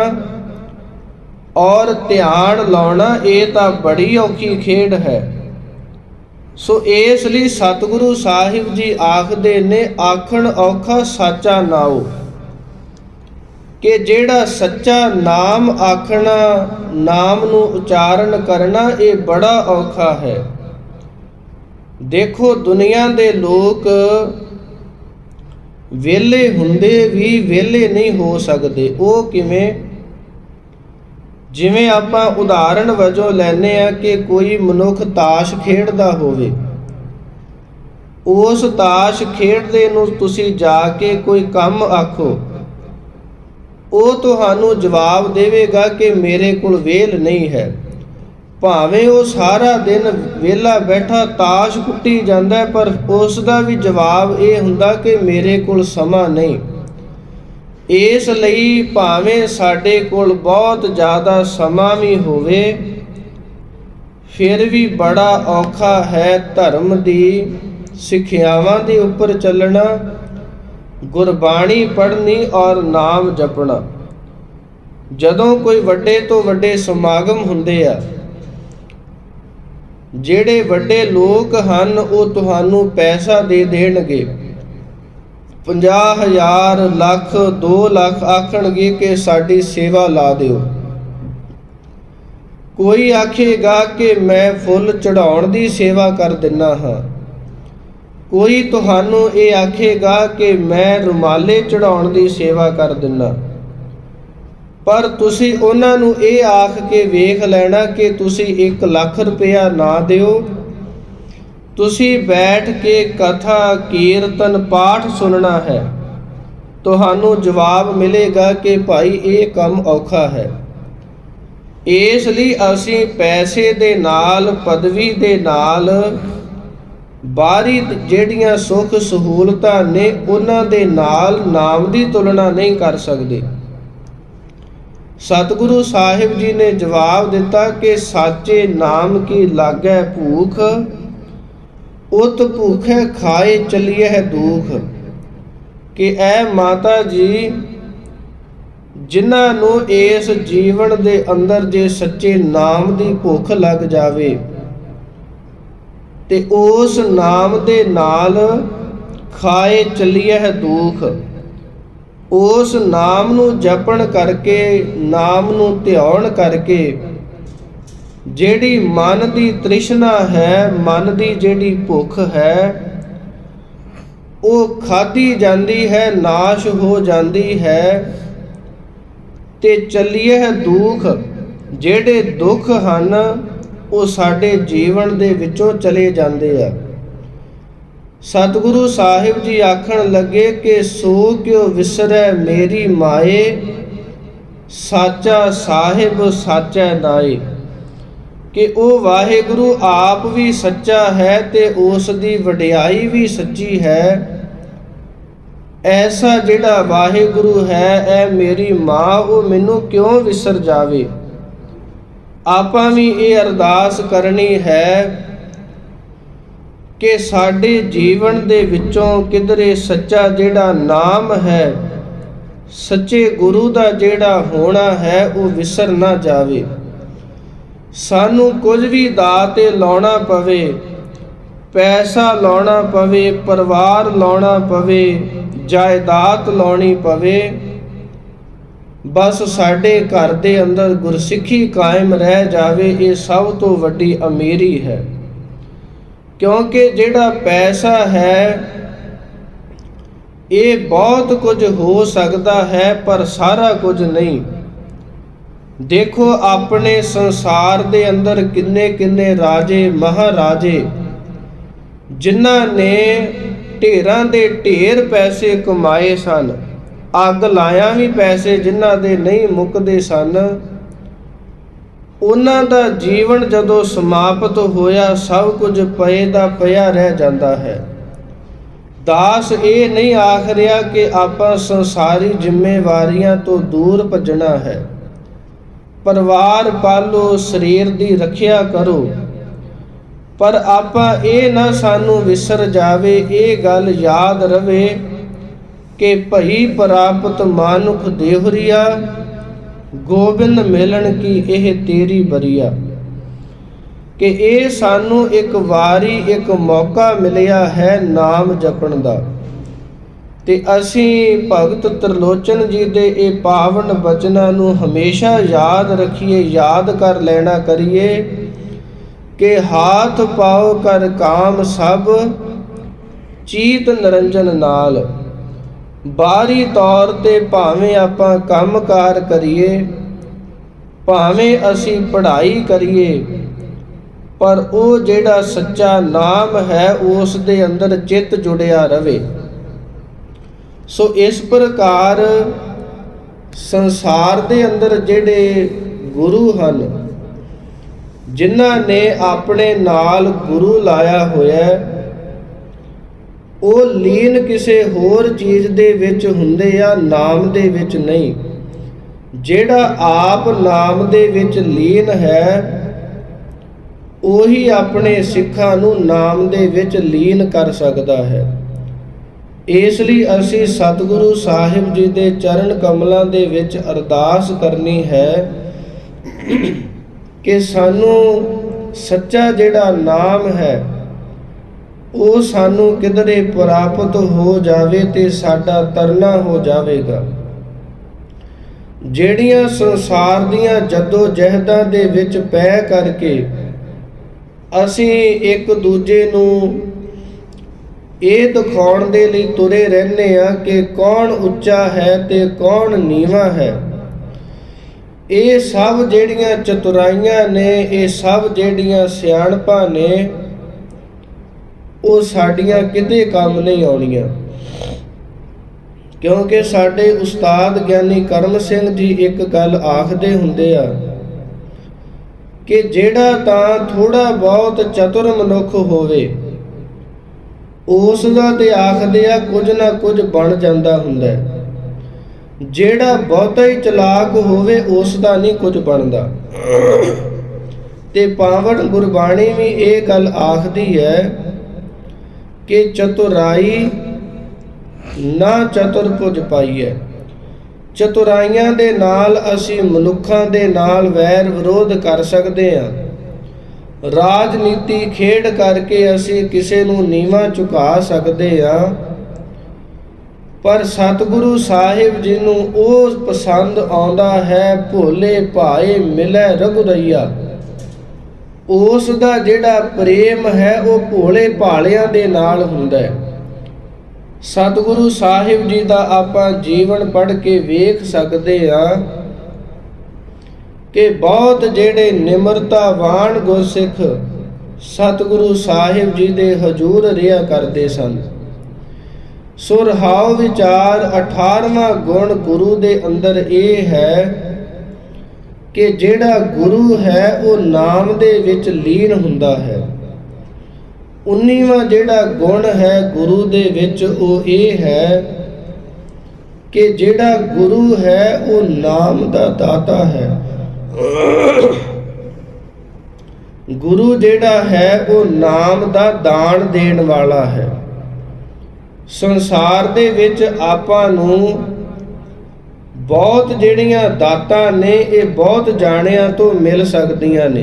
ਔਰ ਧਿਆਨ ਲਾਉਣਾ ਇਹ ਤਾਂ ਬੜੀ ਔਖੀ ਖੇਡ ਹੈ। ਸੋ ਇਸ ਲਈ ਸਤਿਗੁਰੂ ਸਾਹਿਬ ਜੀ ਆਖਦੇ ਨੇ ਆਖਣ ਔਖਾ ਸਾਚਾ ਨਾਉ, ਕਿ ਜਿਹੜਾ ਸੱਚਾ ਨਾਮ ਆਖਣਾ, ਨਾਮ ਨੂੰ ਉਚਾਰਨ ਕਰਨਾ ਇਹ ਬੜਾ ਔਖਾ ਹੈ। ਦੇਖੋ ਦੁਨੀਆ ਦੇ ਲੋਕ ਵਿਹਲੇ ਹੁੰਦੇ ਵੀ ਵਿਹਲੇ ਨਹੀਂ ਹੋ ਸਕਦੇ। ਉਹ ਕਿਵੇਂ? ਜਿਵੇਂ ਆਪਾਂ ਉਦਾਹਰਣ ਵਜੋਂ ਲੈਂਦੇ ਆ ਕਿ ਕੋਈ ਮਨੁੱਖ ਤਾਸ਼ ਖੇਡਦਾ ਹੋਵੇ, ਉਸ ਤਾਸ਼ ਖੇਡਦੇ ਨੂੰ ਤੁਸੀਂ ਜਾ ਕੇ ਕੋਈ ਕੰਮ ਆਖੋ, ਉਹ ਤੁਹਾਨੂੰ ਜਵਾਬ ਦੇਵੇਗਾ ਕਿ ਮੇਰੇ ਕੋਲ ਵੇਲ ਨਹੀਂ ਹੈ। ਭਾਵੇਂ ਉਹ ਸਾਰਾ ਦਿਨ ਵਿਹਲਾ ਬੈਠਾ ਤਾਸ਼ ਕੁੱਟੀ ਜਾਂਦਾ, ਪਰ ਉਸ ਦਾ ਵੀ ਜਵਾਬ ਇਹ ਹੁੰਦਾ ਕਿ ਮੇਰੇ ਕੋਲ ਸਮਾਂ ਨਹੀਂ। ਇਸ ਲਈ ਭਾਵੇਂ ਸਾਡੇ ਕੋਲ ਬਹੁਤ ਜ਼ਿਆਦਾ ਸਮਾਂ ਵੀ ਹੋਵੇ, ਫਿਰ ਵੀ ਬੜਾ ਔਖਾ ਹੈ ਧਰਮ ਦੀ ਸਿੱਖਿਆਵਾਂ ਦੇ ਉੱਪਰ ਚੱਲਣਾ, ਗੁਰਬਾਣੀ ਪੜ੍ਹਨੀ ਔਰ ਨਾਮ ਜਪਣਾ। ਜਦੋਂ ਕੋਈ ਵੱਡੇ ਤੋਂ ਵੱਡੇ ਸਮਾਗਮ ਹੁੰਦੇ ਆ, ਜਿਹੜੇ ਵੱਡੇ ਲੋਕ ਹਨ ਉਹ ਤੁਹਾਨੂੰ ਪੈਸਾ ਦੇ ਦੇਣਗੇ, ਪੰਜਾਹ ਹਜ਼ਾਰ, ਲੱਖ, ਦੋ ਲੱਖ ਆਖਣਗੇ ਕਿ ਸਾਡੀ ਸੇਵਾ ਲਾ ਦਿਓ। ਕੋਈ ਆਖੇਗਾ ਕਿ ਮੈਂ ਫੁੱਲ ਚੜਾਉਣ ਦੀ ਸੇਵਾ ਕਰ ਦਿੰਦਾ ਹਾਂ। ਕੋਈ ਤੁਹਾਨੂੰ ਇਹ ਆਖੇਗਾ ਕਿ ਮੈਂ ਰੁਮਾਲੇ ਚੜਾਉਣ ਦੀ ਸੇਵਾ ਕਰ ਦਿੰਦਾ, ਪਰ ਤੁਸੀਂ ਉਹਨਾਂ ਨੂੰ ਇਹ ਆਖ ਕੇ ਵੇਖ ਲੈਣਾ ਕਿ ਤੁਸੀਂ ਇੱਕ ਲੱਖ ਰੁਪਇਆ ਨਾ ਦਿਓ, ਤੁਸੀਂ ਬੈਠ ਕੇ ਕਥਾ ਕੀਰਤਨ ਪਾਠ ਸੁਣਨਾ ਹੈ। ਤੁਹਾਨੂੰ ਜਵਾਬ ਮਿਲੇਗਾ ਕਿ ਭਾਈ ਇਹ ਕੰਮ ਔਖਾ ਹੈ। ਇਸ ਲਈ ਅਸੀਂ ਪੈਸੇ ਦੇ ਨਾਲ, ਪਦਵੀ ਦੇ ਨਾਲ, ਬਾਹਰੀ ਜਿਹੜੀਆਂ ਸੁੱਖ ਸਹੂਲਤਾਂ ਨੇ ਉਹਨਾਂ ਦੇ ਨਾਲ ਨਾਮ ਦੀ ਤੁਲਨਾ ਨਹੀਂ ਕਰ ਸਕਦੇ। ਸਤਿਗੁਰੂ ਸਾਹਿਬ ਜੀ ਨੇ ਜਵਾਬ ਦਿੱਤਾ ਕਿ ਸਾਚੇ ਨਾਮ ਕੀ ਲਾਗੈ ਭੂਖ, ਉਤ ਭੂਖੇ ਖਾਏ ਚਲੀਏ ਹੈ ਦੁਖ। ਕਿ ਐ ਮਾਤਾ ਜੀ, ਜਿਨ੍ਹਾਂ ਨੂੰ ਇਸ ਜੀਵਨ ਦੇ ਅੰਦਰ ਜੇ ਸੱਚੇ ਨਾਮ ਦੀ ਭੁੱਖ ਲੱਗ ਜਾਵੇ ਤੇ ਉਸ ਨਾਮ ਦੇ ਨਾਲ ਖਾਏ ਚੱਲੀਏ ਹੈ ਦੁਖ, ਉਸ ਨਾਮ ਨੂੰ ਜਪਣ ਕਰਕੇ, ਨਾਮ ਨੂੰ ਧਿਆਉਣ ਕਰਕੇ ਜਿਹੜੀ ਮਨ ਦੀ ਤ੍ਰਿਸ਼ਨਾ ਹੈ, ਮਨ ਦੀ ਜਿਹੜੀ ਭੁੱਖ ਹੈ, ਉਹ ਖਾਧੀ ਜਾਂਦੀ ਹੈ, ਨਾਸ਼ ਹੋ ਜਾਂਦੀ ਹੈ। ਤੇ ਚੱਲੀਏ ਹੈ ਦੁੱਖ, ਜਿਹੜੇ ਦੁੱਖ ਹਨ ਉਹ ਸਾਡੇ ਜੀਵਨ ਦੇ ਵਿੱਚੋਂ ਚਲੇ ਜਾਂਦੇ ਆ। ਸਤਿਗੁਰੂ ਸਾਹਿਬ ਜੀ ਆਖਣ ਲੱਗੇ ਕਿ ਸੋ ਕਿਉ ਵਿਸਰੈ ਮੇਰੀ ਮਾਏ, ਸਾਚਾ ਸਾਹਿਬ ਸਾਚੈ ਨਾਏ। ਕਿ ਉਹ ਵਾਹਿਗੁਰੂ ਆਪ ਵੀ ਸੱਚਾ ਹੈ ਤੇ ਉਸ ਦੀ ਵਡਿਆਈ ਵੀ ਸੱਚੀ ਹੈ। ਐਸਾ ਜਿਹੜਾ ਵਾਹਿਗੁਰੂ ਹੈ, ਇਹ ਮੇਰੀ ਮਾਂ, ਉਹ ਮੈਨੂੰ ਕਿਉਂ ਵਿਸਰ ਜਾਵੇ। ਆਪਾਂ ਵੀ ਇਹ ਅਰਦਾਸ ਕਰਨੀ ਹੈ ਕਿ ਸਾਡੇ ਜੀਵਨ ਦੇ ਵਿੱਚੋਂ ਕਿਧਰੇ ਸੱਚਾ ਜਿਹੜਾ ਨਾਮ ਹੈ, ਸੱਚੇ ਗੁਰੂ ਦਾ ਜਿਹੜਾ ਹੋਣਾ ਹੈ, ਉਹ ਵਿਸਰ ਨਾ ਜਾਵੇ। ਸਾਨੂੰ ਕੁਝ ਵੀ ਦਾਅ 'ਤੇ ਲਾਉਣਾ ਪਵੇ, ਪੈਸਾ ਲਾਉਣਾ ਪਵੇ, ਪਰਿਵਾਰ ਲਾਉਣਾ ਪਵੇ, ਜਾਇਦਾਦ ਲਾਉਣੀ ਪਵੇ, ਬਸ ਸਾਡੇ ਘਰ ਦੇ ਅੰਦਰ ਗੁਰਸਿੱਖੀ ਕਾਇਮ ਰਹਿ ਜਾਵੇ, ਇਹ ਸਭ ਤੋਂ ਵੱਡੀ ਅਮੀਰੀ ਹੈ। ਕਿਉਂਕਿ ਜਿਹੜਾ ਪੈਸਾ ਹੈ ਇਹ ਬਹੁਤ ਕੁਝ ਹੋ ਸਕਦਾ ਹੈ, ਪਰ ਸਾਰਾ ਕੁਝ ਨਹੀਂ। ਦੇਖੋ ਆਪਣੇ ਸੰਸਾਰ ਦੇ ਅੰਦਰ ਕਿੰਨੇ ਕਿੰਨੇ ਰਾਜੇ ਮਹਾਰਾਜੇ ਜਿਨ੍ਹਾਂ ਨੇ ਢੇਰਾਂ ਦੇ ਢੇਰ ਪੈਸੇ ਕਮਾਏ ਸਨ, ਅੱਗ ਲਾਇਆ ਵੀ ਪੈਸੇ ਜਿਨ੍ਹਾਂ ਦੇ ਨਹੀਂ ਮੁੱਕਦੇ ਸਨ। ਉਹਨਾਂ ਦਾ ਜੀਵਨ ਜਦੋਂ ਸਮਾਪਤ ਹੋਇਆ, ਸਭ ਕੁਝ ਪਏ ਦਾ ਪਿਆ ਰਹਿ ਜਾਂਦਾ ਹੈ। ਦਾਸ ਇਹ ਨਹੀਂ ਆਖ ਰਿਹਾ ਕਿ ਆਪਾਂ ਸੰਸਾਰੀ ਜ਼ਿੰਮੇਵਾਰੀਆਂ ਤੋਂ ਦੂਰ ਭੱਜਣਾ ਹੈ। ਪਰਿਵਾਰ ਪਾਲੋ, ਸਰੀਰ ਦੀ ਰੱਖਿਆ ਕਰੋ, ਪਰ ਆਪਾਂ ਇਹ ਨਾ ਸਾਨੂੰ ਵਿਸਰ ਜਾਵੇ, ਇਹ ਗੱਲ ਯਾਦ ਰਵੇ ਕਿ ਭਈ ਪ੍ਰਾਪਤ ਮਾਨੁਖ ਦੇਹੁਰੀਆ, ਗੋਬਿੰਦ ਮਿਲਣ ਕੀ ਇਹ ਤੇਰੀ ਬਰੀਆ। ਕਿ ਇਹ ਸਾਨੂੰ ਇੱਕ ਵਾਰੀ ਇੱਕ ਮੌਕਾ ਮਿਲਿਆ ਹੈ ਨਾਮ ਜਪਣ ਦਾ, ਤੇ ਅਸੀਂ ਭਗਤ ਤ੍ਰਿਲੋਚਨ ਜੀ ਦੇ ਇਹ ਪਾਵਨ ਬਚਨਾਂ ਨੂੰ ਹਮੇਸ਼ਾ ਯਾਦ ਰੱਖੀਏ, ਯਾਦ ਕਰ ਲੈਣਾ ਕਰੀਏ ਕਿ ਹਾਥ ਪਾਓ ਕਰ ਕਾਮ ਸਭ, ਚੀਤ ਨਿਰੰਜਨ ਨਾਲ। ਬਾਹਰੀ ਤੌਰ ਤੇ ਭਾਵੇਂ ਆਪਾਂ ਕੰਮਕਾਰ ਕਰੀਏ, ਭਾਵੇਂ ਅਸੀਂ ਪੜ੍ਹਾਈ ਕਰੀਏ, ਪਰ ਉਹ ਜਿਹੜਾ ਸੱਚਾ ਨਾਮ ਹੈ ਉਸ ਦੇ ਅੰਦਰ ਚਿੱਤ ਜੁੜਿਆ ਰਵੇ। ਸੋ ਇਸ ਪ੍ਰਕਾਰ ਸੰਸਾਰ ਦੇ ਅੰਦਰ ਜਿਹੜੇ ਗੁਰੂ ਹਨ, ਜਿਨ੍ਹਾਂ ਨੇ ਆਪਣੇ ਨਾਲ ਗੁਰੂ ਲਾਇਆ ਹੋਇਆ, ਉਹ ਲੀਨ ਕਿਸੇ ਹੋਰ ਚੀਜ਼ ਦੇ ਵਿੱਚ ਹੁੰਦੇ ਆ, ਨਾਮ ਦੇ ਵਿੱਚ ਨਹੀਂ। ਜਿਹੜਾ ਆਪ ਨਾਮ ਦੇ ਵਿੱਚ ਲੀਨ ਹੈ, ਉਹੀ ਆਪਣੇ ਸਿੱਖਾਂ ਨੂੰ ਨਾਮ ਦੇ ਵਿੱਚ ਲੀਨ ਕਰ ਸਕਦਾ ਹੈ। ਇਸ ਲਈ ਅਸੀਂ ਸਤਿਗੁਰੂ ਸਾਹਿਬ ਜੀ ਦੇ ਚਰਨ ਕਮਲਾਂ ਦੇ ਵਿੱਚ ਅਰਦਾਸ ਕਰਨੀ ਹੈ ਕਿ ਸਾਨੂੰ ਸੱਚਾ ਜਿਹੜਾ ਨਾਮ ਹੈ ਉਹ ਸਾਨੂੰ ਕਿਧਰੇ ਪ੍ਰਾਪਤ ਹੋ ਜਾਵੇ ਤੇ ਸਾਡਾ ਤਰਨਾ ਹੋ ਜਾਵੇਗਾ। ਜਿਹੜੀਆਂ ਸੰਸਾਰ ਦੀਆਂ ਜੱਦੋ ਜਹਿਦਾਂ ਦੇ ਵਿੱਚ ਪੈ ਕਰਕੇ ਅਸੀਂ ਇੱਕ ਦੂਜੇ ਨੂੰ ਇਹ ਦਿਖਾਉਣ ਦੇ ਲਈ ਤੁਰੇ ਰਹਿੰਦੇ ਆ ਕਿ ਕੌਣ ਉੱਚਾ ਹੈ ਤੇ ਕੌਣ ਨੀਵਾਂ ਹੈ। ਇਹ ਸਭ ਜਿਹੜੀਆਂ ਚਤੁਰਾਈਆਂ ਨੇ, ਇਹ ਸਭ ਜਿਹੜੀਆਂ ਸਿਆਣਪਾਂ ਨੇ, ਉਹ ਸਾਡੀਆਂ ਕਿਤੇ ਕੰਮ ਨਹੀਂ ਆਉਣੀਆਂ। ਕਿਉਂਕਿ ਸਾਡੇ ਉਸਤਾਦ ਗਿਆਨੀ ਕਰਮ ਸਿੰਘ ਜੀ ਇੱਕ ਗੱਲ ਆਖਦੇ ਹੁੰਦੇ ਆ ਕਿ ਜਿਹੜਾ ਤਾਂ ਥੋੜਾ ਬਹੁਤ ਚਤੁਰ ਮਨੁੱਖ ਹੋਵੇ ਉਸ ਦਾ ਤੇ ਆਖਦੇ ਆ ਕੁਝ ਨਾ ਕੁਝ ਬਣ ਜਾਂਦਾ ਹੁੰਦਾ, ਜਿਹੜਾ ਬਹੁਤਾ ਹੀ ਚਲਾਕ ਹੋਵੇ ਉਸ ਦਾ ਨਹੀਂ ਕੁਝ ਬਣਦਾ। ਤੇ ਪਾਵਨ ਗੁਰਬਾਣੀ ਵੀ ਇਹ ਗੱਲ ਆਖਦੀ ਹੈ ਕਿ ਚਤੁਰਾਈ ਨਾ ਚਤੁਰਭੁਜ ਪਾਈਐ। ਚਤੁਰਾਈਆਂ ਦੇ ਨਾਲ ਅਸੀਂ ਮਨੁੱਖਾਂ ਦੇ ਨਾਲ ਵੈਰ ਵਿਰੋਧ ਕਰ ਸਕਦੇ ਹਾਂ। ਰਾਜਨੀਤੀ ਖੇਡ ਕਰਕੇ ਅਸੀਂ ਕਿਸੇ ਨੂੰ ਨੀਵਾਂ ਝੁਕਾ ਸਕਦੇ ਹਾਂ, ਪਰ ਸਤਿਗੁਰੂ ਸਾਹਿਬ ਜੀ ਨੂੰ ਉਹ ਪਸੰਦ ਆਉਂਦਾ ਹੈ ਭੋਲੇ ਭਾਏ ਮਿਲੈ ਰਘੁਰਈਆ। ਉਸ ਦਾ ਜਿਹੜਾ ਪ੍ਰੇਮ ਹੈ ਉਹ ਭੋਲੇ ਭਾਲਿਆਂ ਦੇ ਨਾਲ ਹੁੰਦਾ ਹੈ। ਸਤਿਗੁਰੂ ਸਾਹਿਬ ਜੀ ਦਾ ਆਪਾਂ ਜੀਵਨ ਪੜ੍ਹ ਕੇ ਵੇਖ ਸਕਦੇ ਹਾਂ ਕਿ ਬਹੁਤ ਜਿਹੜੇ ਨਿਮਰਤਾਵਾਨ ਗੁਰਸਿੱਖ ਸਤਿਗੁਰੂ ਸਾਹਿਬ ਜੀ ਦੇ ਹਜ਼ੂਰ ਰਿਹਾ ਕਰਦੇ ਸਨ। ਸੁਰਹਾਉ ਵਿਚਾਰ ਅਠਾਰਵਾਂ ਗੁਣ ਗੁਰੂ ਦੇ ਅੰਦਰ ਇਹ ਹੈ ਕਿ ਜਿਹੜਾ ਗੁਰੂ ਹੈ ਉਹ ਨਾਮ ਦੇ ਵਿੱਚ ਲੀਨ ਹੁੰਦਾ ਹੈ। ਉੱਨੀਵਾਂ ਜਿਹੜਾ ਗੁਣ ਹੈ ਗੁਰੂ ਦੇ ਵਿੱਚ ਉਹ ਇਹ ਹੈ ਕਿ ਜਿਹੜਾ ਗੁਰੂ ਹੈ ਉਹ ਨਾਮ ਦਾ ਦਾਤਾ ਹੈ। ਗੁਰੂ ਜਿਹੜਾ ਹੈ ਉਹ ਨਾਮ ਦਾ ਦਾਨ ਦੇਣ ਵਾਲਾ ਹੈ। ਸੰਸਾਰ ਦੇ ਵਿੱਚ ਆਪਾਂ ਨੂੰ ਬਹੁਤ ਜਿਹੜੀਆਂ ਦਾਤਾਂ ਨੇ ਇਹ ਬਹੁਤ ਜਾਣਿਆਂ ਤੋਂ ਮਿਲ ਸਕਦੀਆਂ ਨੇ,